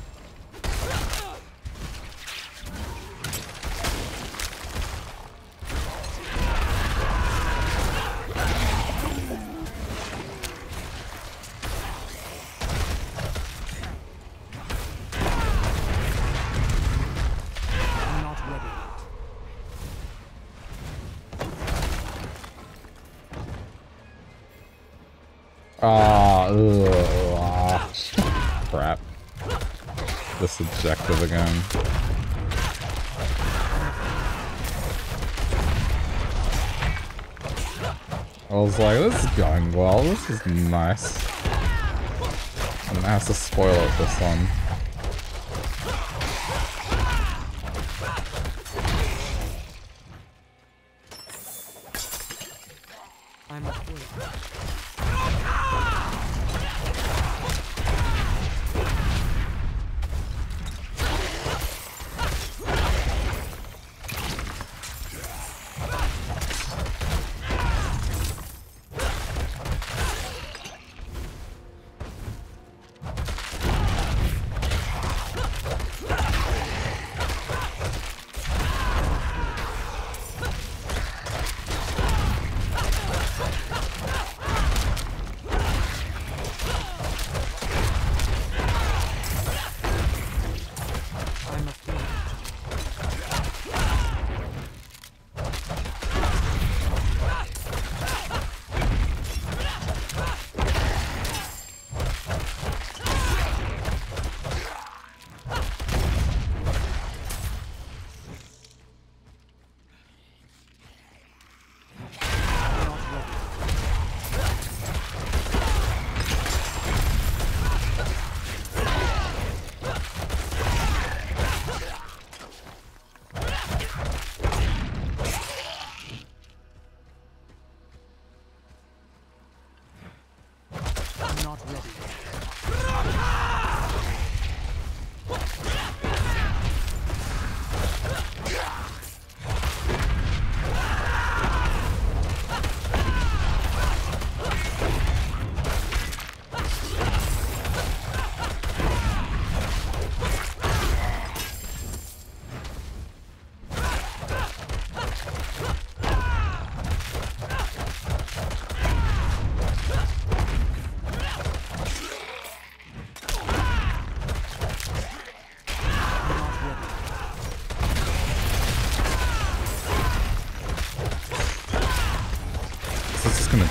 A: Crap. This objective again. I was like, this is going well, this is nice. I'm gonna have to spoil it this one.
B: I'm afraid.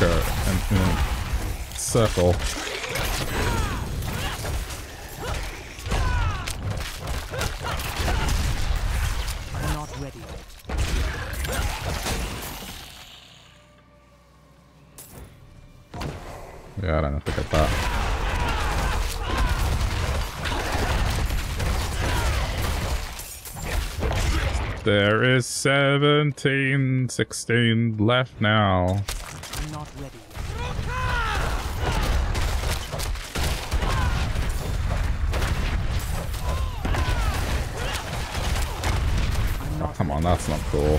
A: go in a circle.
B: I'm not ready yet.
A: Yeah, I don't have to get that. There is 17, 16 left now.
B: I'm not ready yet. I'm not
A: Come on, that's not cool.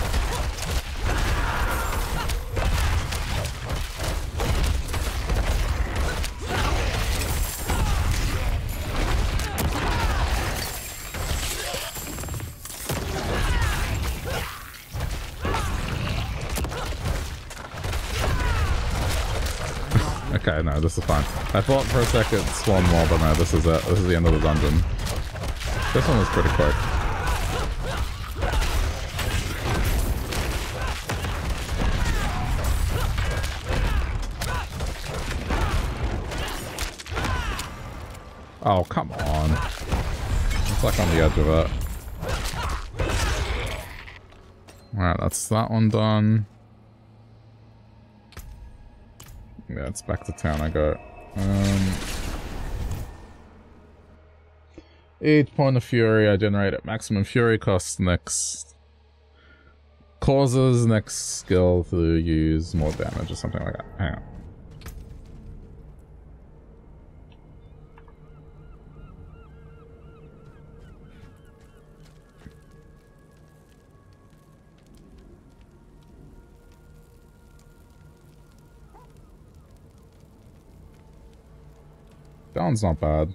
A: Okay, no, this is fine. I thought for a second spawn more, but no, this is it. This is the end of the dungeon. This one was pretty quick. Oh, come on. It's like on the edge of it. Alright, that's that one done. Yeah, it's back to town I go. Each point of fury I generate at maximum fury costs next. Causes next skill to use more damage or something like that. Hang on. That one's not bad.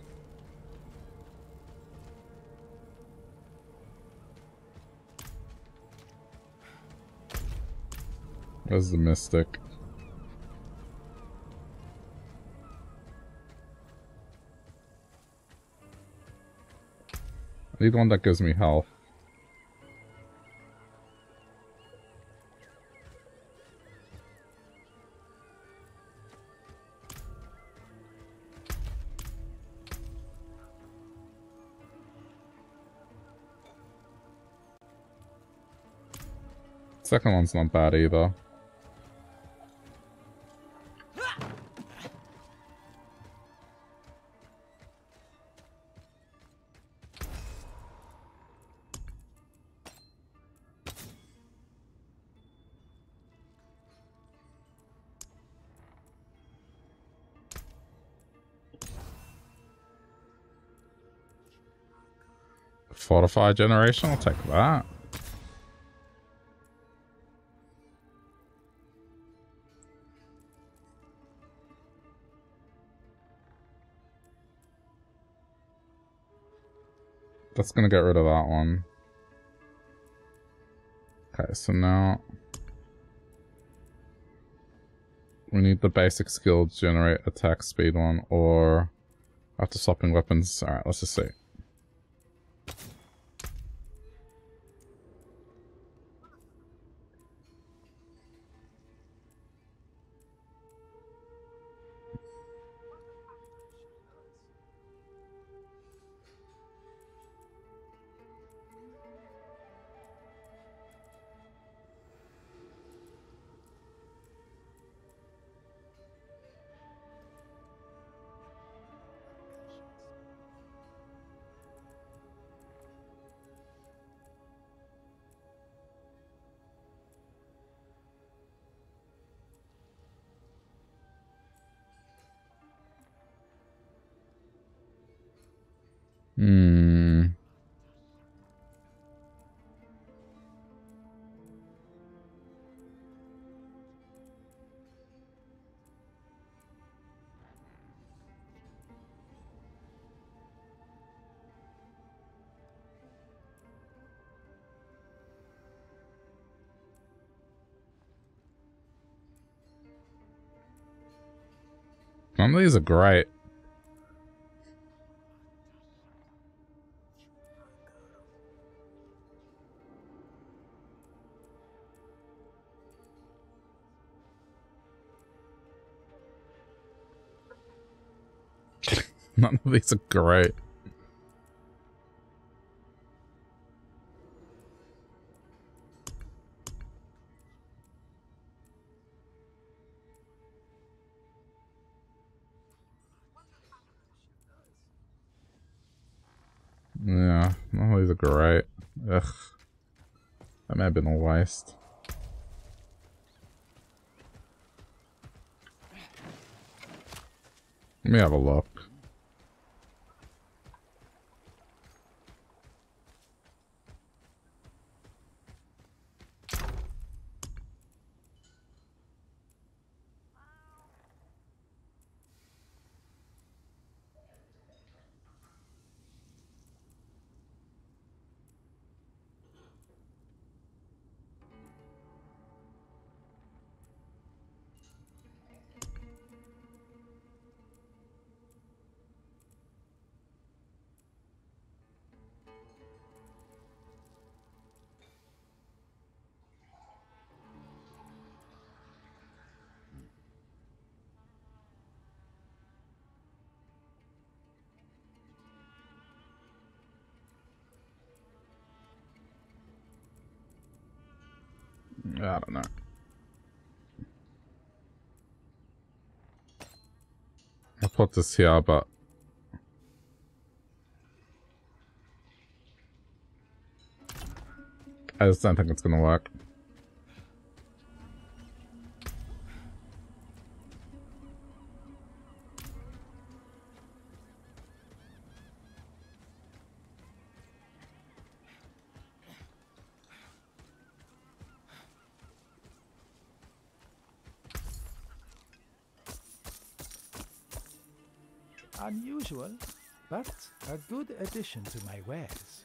A: There's the Mystic. I need one that gives me health. Second one's not bad either. Fortify generation, I'll take that. That's gonna get rid of that one. Okay, so now we need the basic skill to generate attack speed one, or after swapping weapons. Alright, let's just see. None of these are great. None of these are great. Yeah, none of these are great. Ugh. That may have been a waste. Let me have a look. I don't know. I'll put this here, but I just don't think it's gonna work.
E: Unusual, but a good addition to my wares.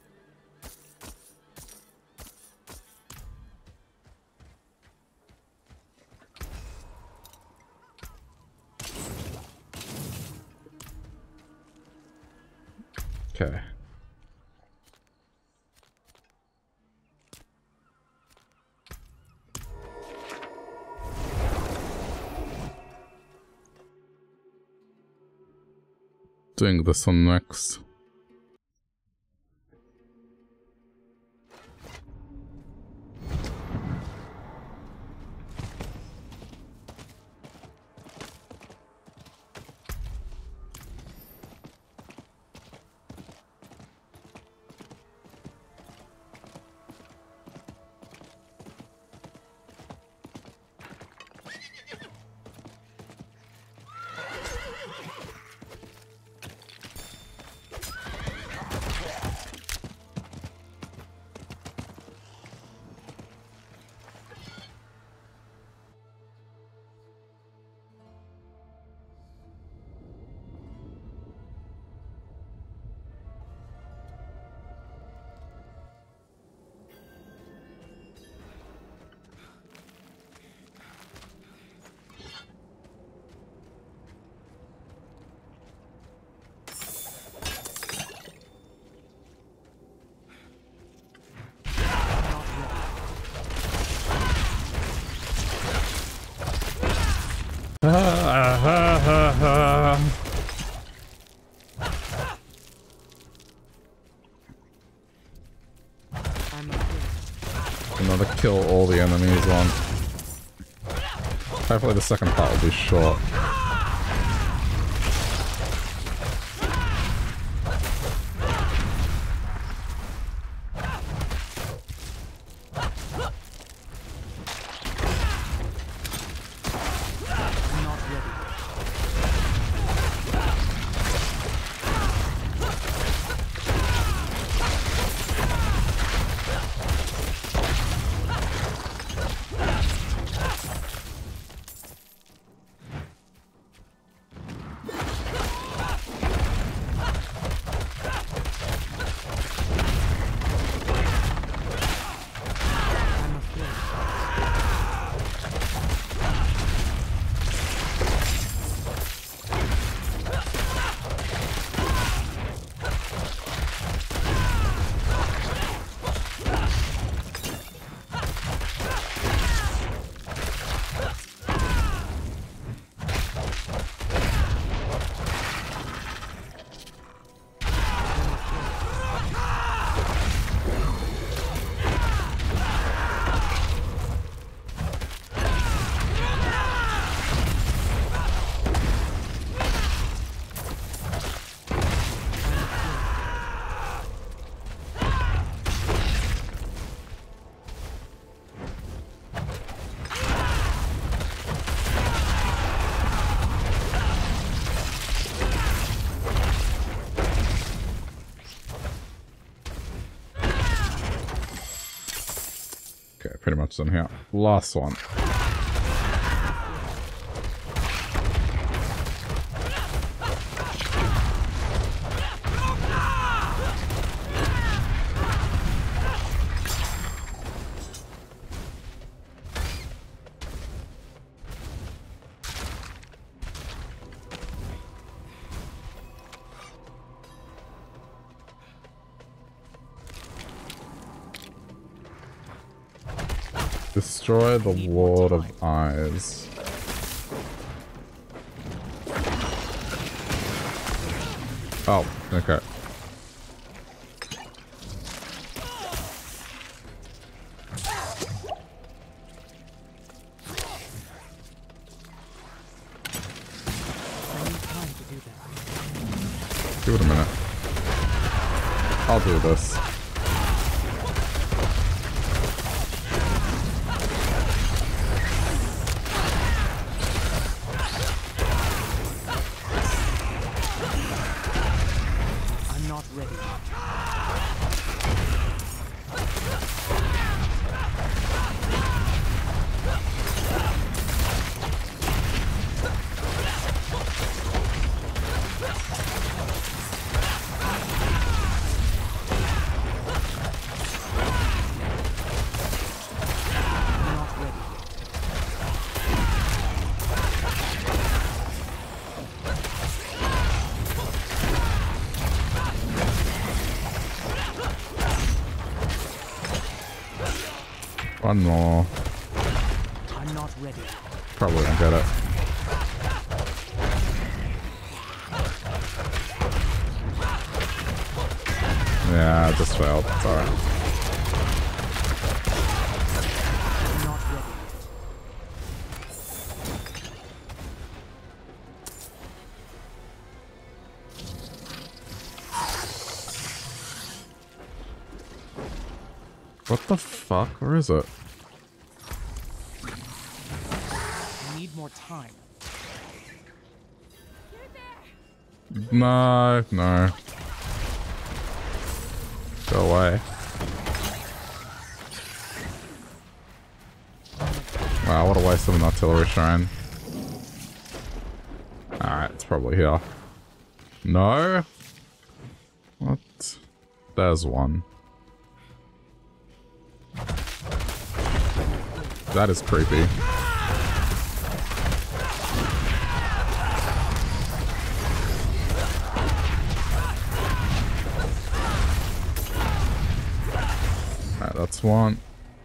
A: Okay. Doing this one next. Another kill all the enemies one. Hopefully the second part will be short. pretty much done here. Last one. Destroy the Ward of Eyes. Oh, okay. Give it a minute. I'll do this. One more.
B: I'm not ready.
A: Probably won't get it. Yeah, I just failed. It's alright.
B: I'm not ready.
A: What the fuck? Where is it?
B: I need more time.
A: No, no. Go away. Wow, what a waste of an artillery shrine. Alright, it's probably here. No? What? There's one. That is creepy. Alright, that's one.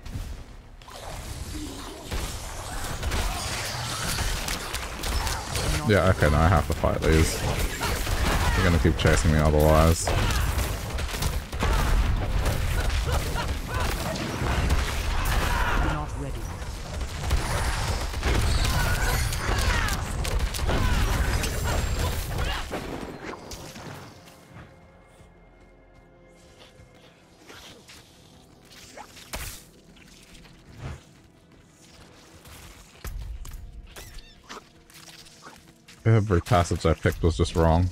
A: Yeah, okay, now I have to fight these. They're gonna keep chasing me otherwise. Every passage I picked was just wrong.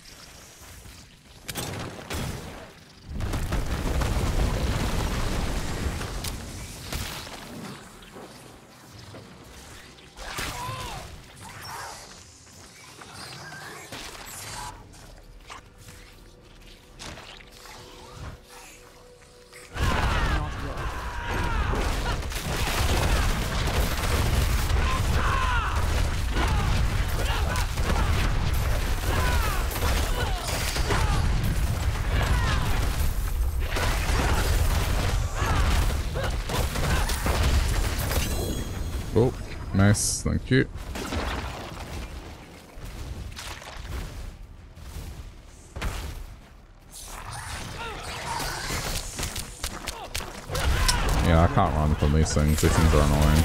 A: Oh, nice, thank you. Yeah, I can't run from these things. These things are annoying.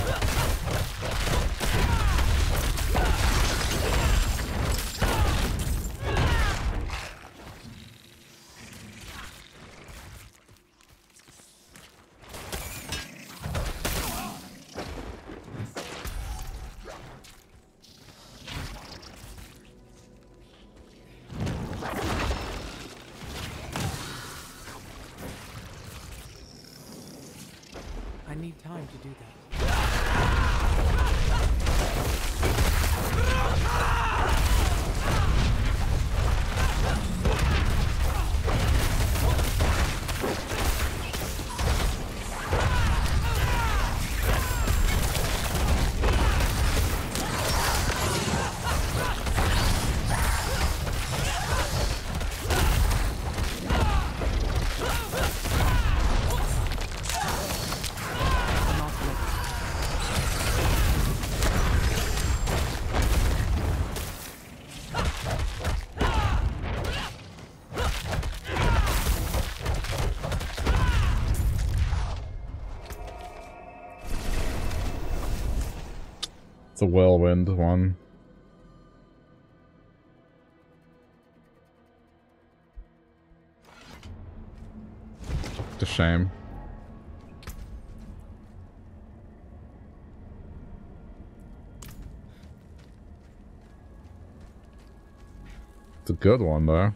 B: I
E: I need time to do that.
A: It's a whirlwind one. It's a shame. It's a good one though.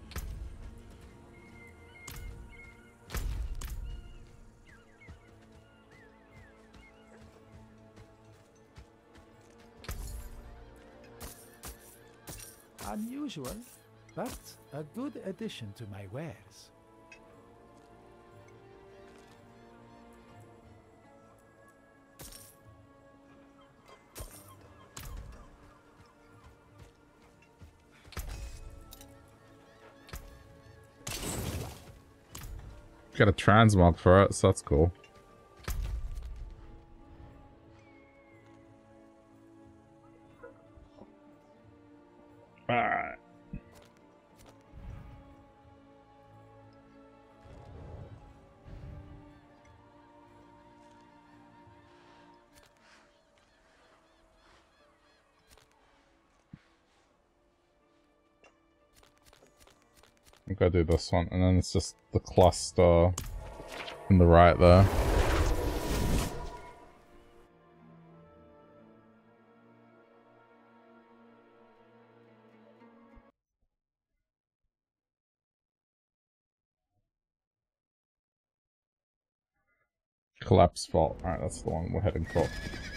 E: Unusual, but a good addition to my wares.
A: Got a transmog for it, so that's cool. Alright. I'm gonna do this one, and then it's just the cluster in the right there. Collapse fault. Alright, that's the one we're heading for.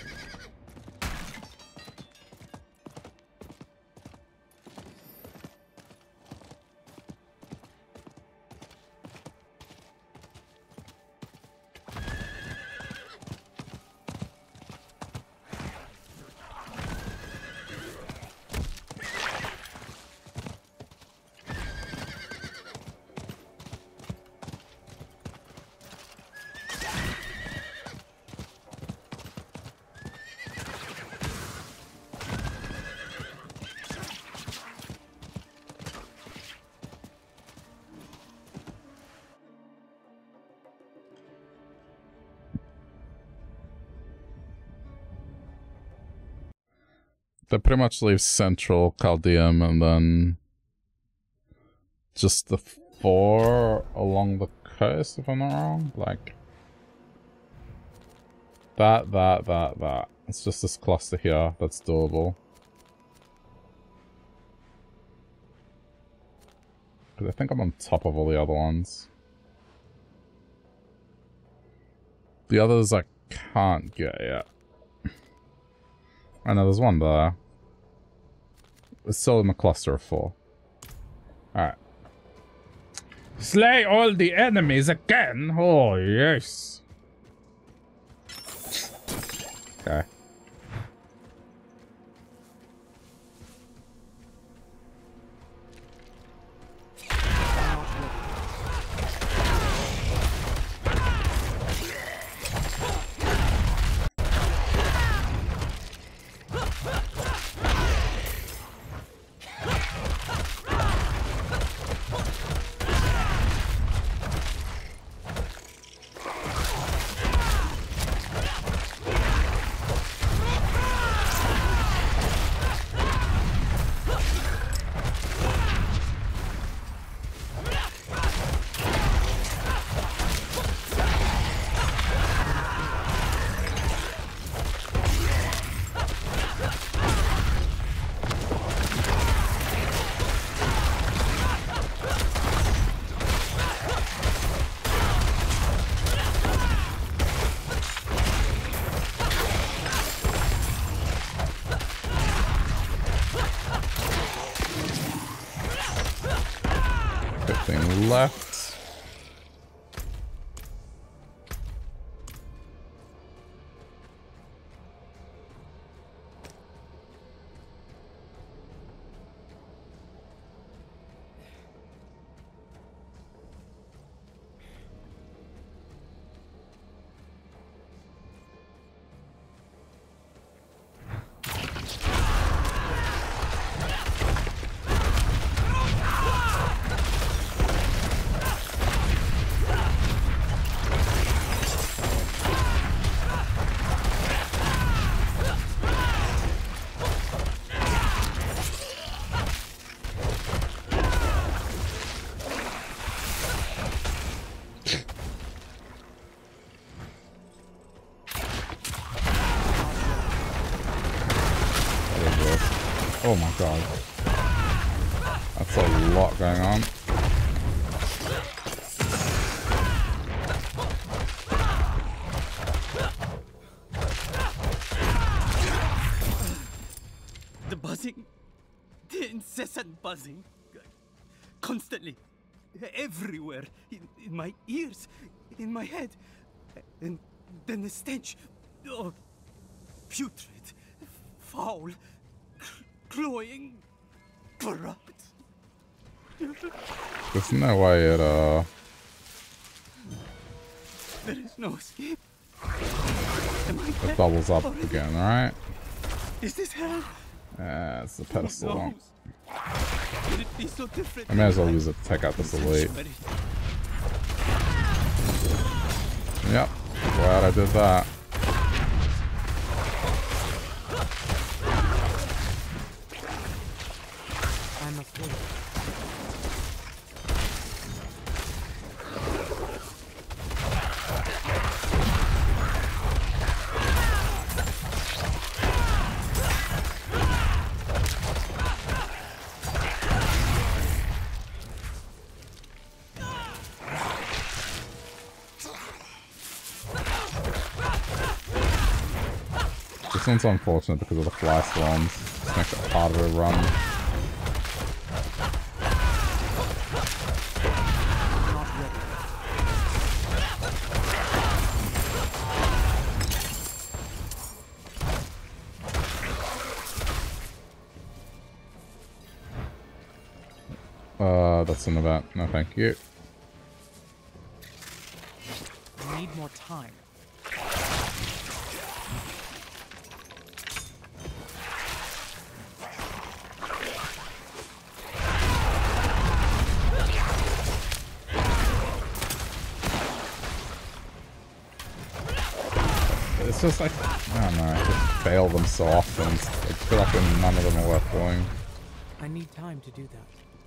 A: That pretty much leaves Central Chaldeum and then just the 4 along the coast, if I'm not wrong. Like that. It's just this cluster here that's doable. Because I think I'm on top of all the other ones. The others I can't get yet. I know there's one there. It's still in the cluster of 4. Alright. Slay all the enemies again! Oh, yes! Okay. 15 left. Oh my god. That's a lot going on.
H: The buzzing. The incessant buzzing. Constantly. Everywhere. In my ears. In my head. And then the stench. Oh, putrid. Foul. Cloying. Corrupt.
A: There's no way it,
H: There is no escape.
A: it doubles up again, right?
H: Is this hell?
A: It's the pedestal one.
H: Could it be so different?
A: I may as well use it to take out this elite. Yep, glad I did that.
B: I must wait.
A: This one's unfortunate because of the fly swarms. Just makes it harder to run.
B: Not ready.
A: That's an event. No, thank you.
B: I need more time.
A: It's just like, I don't know, I just fail them so often. I feel like none of them are worth doing.
B: I need time to do that.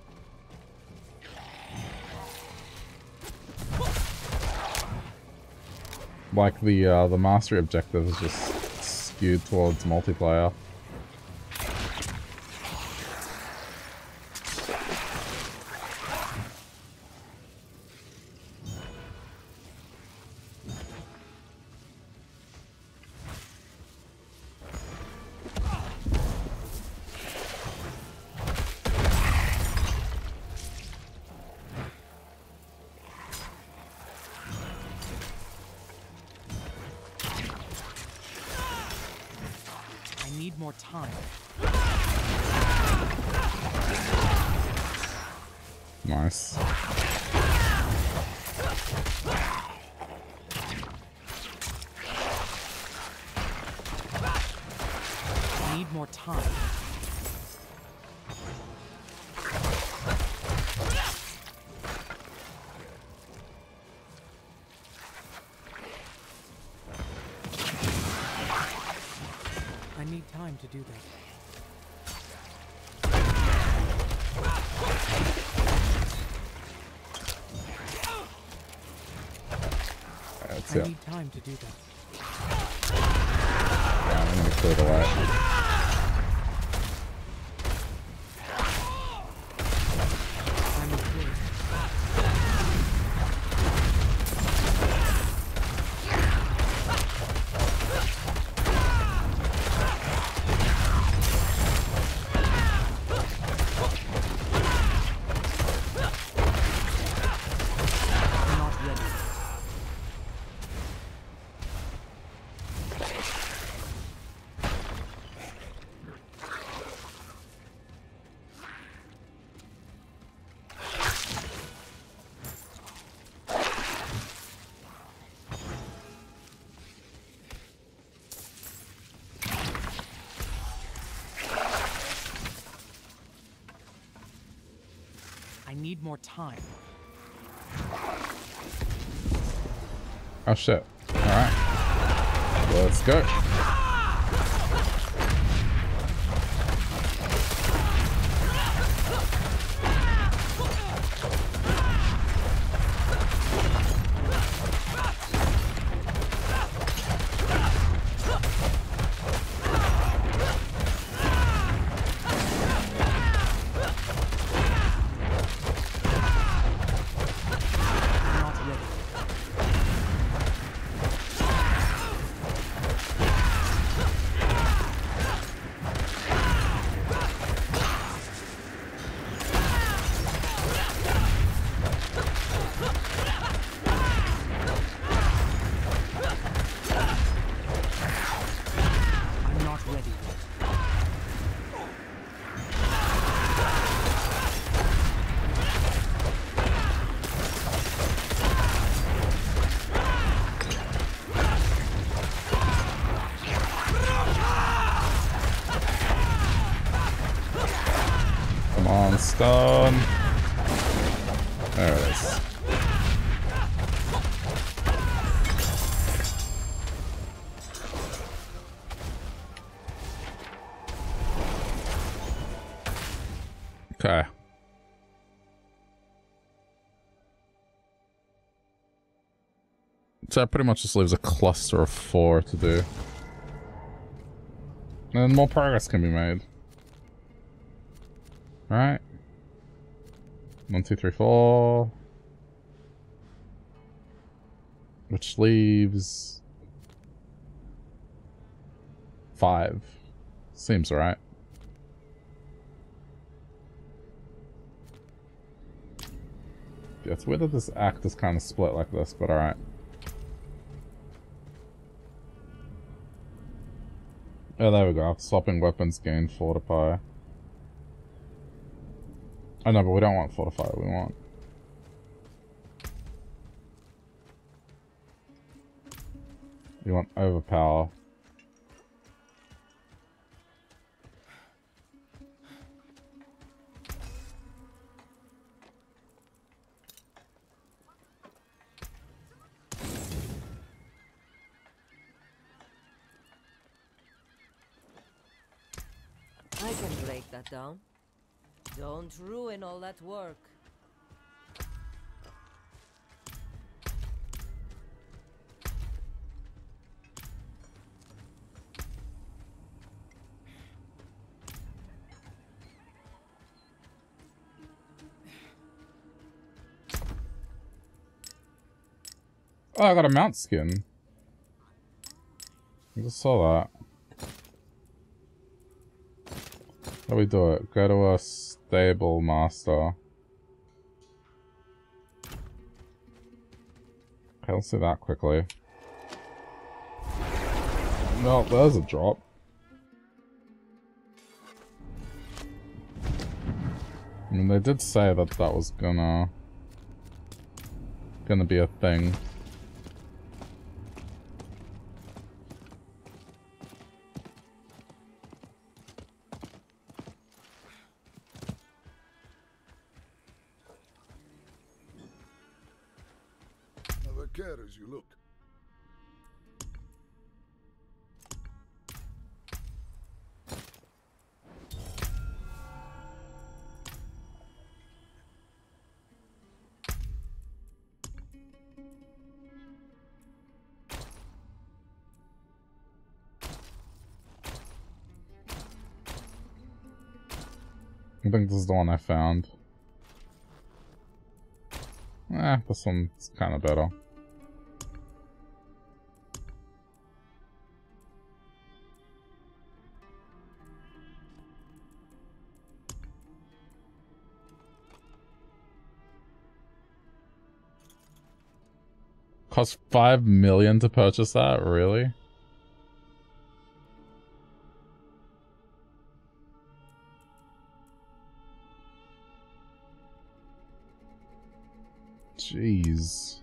A: Like the mastery objective is just skewed towards multiplayer.
B: I need more time.
A: Nice.
B: I need more time. I need time to do that.
A: That's
B: I
A: it.
B: need time to do that.
A: Yeah, I'm gonna clear the way.
B: I must wait. need more time.
A: Oh shit. Alright. Let's go. Stone. There it is. Okay. So that pretty much just leaves a cluster of 4 to do. And more progress can be made. Alright. 1, 2, 3, 4. Which leaves 5. Seems right. Yeah, it's weird that this act is kind of split like this, but alright. Oh, there we go. Swapping weapons gain fortify. Oh no, but we don't want fortify, we want... We want overpower.
I: I can break that down. Don't ruin all that work.
A: Oh, I got a mount skin. I just saw that. How do we do it? Go to a stable master. Okay, let's do that quickly. No, there's a drop. I mean, they did say that that was gonna be a thing.
C: Care as you look.
A: I think this is the one I found. This one's kind of better. Cost 5 million to purchase that? Really? Jeez.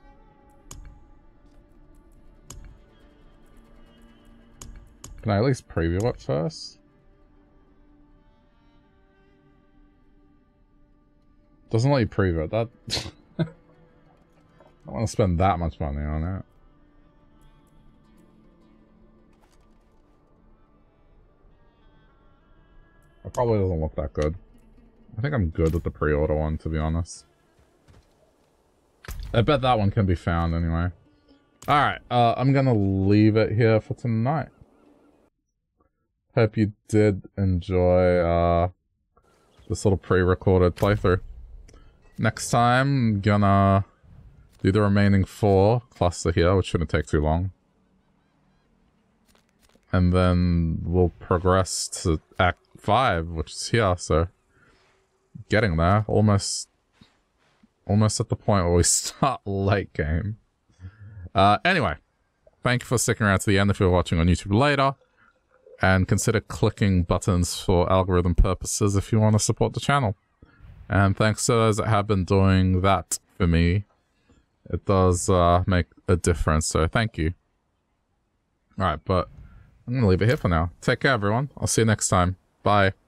A: Can I at least preview it first? Doesn't let you preview it. That I don't want to spend that much money on it. It probably doesn't look that good. I think I'm good with the pre-order one, to be honest. I bet that one can be found anyway. Alright, I'm gonna leave it here for tonight. Hope you did enjoy this little pre-recorded playthrough. Next time, I'm gonna do the remaining 4 cluster here, which shouldn't take too long. And then we'll progress to Act 5, which is here, so getting there. Almost at the point where we start late game. Anyway, thank you for sticking around to the end if you're watching on YouTube later. And consider clicking buttons for algorithm purposes if you want to support the channel. And thanks to those that have been doing that for me. It does make a difference, so thank you. Alright, but I'm going to leave it here for now. Take care, everyone. I'll see you next time. Bye.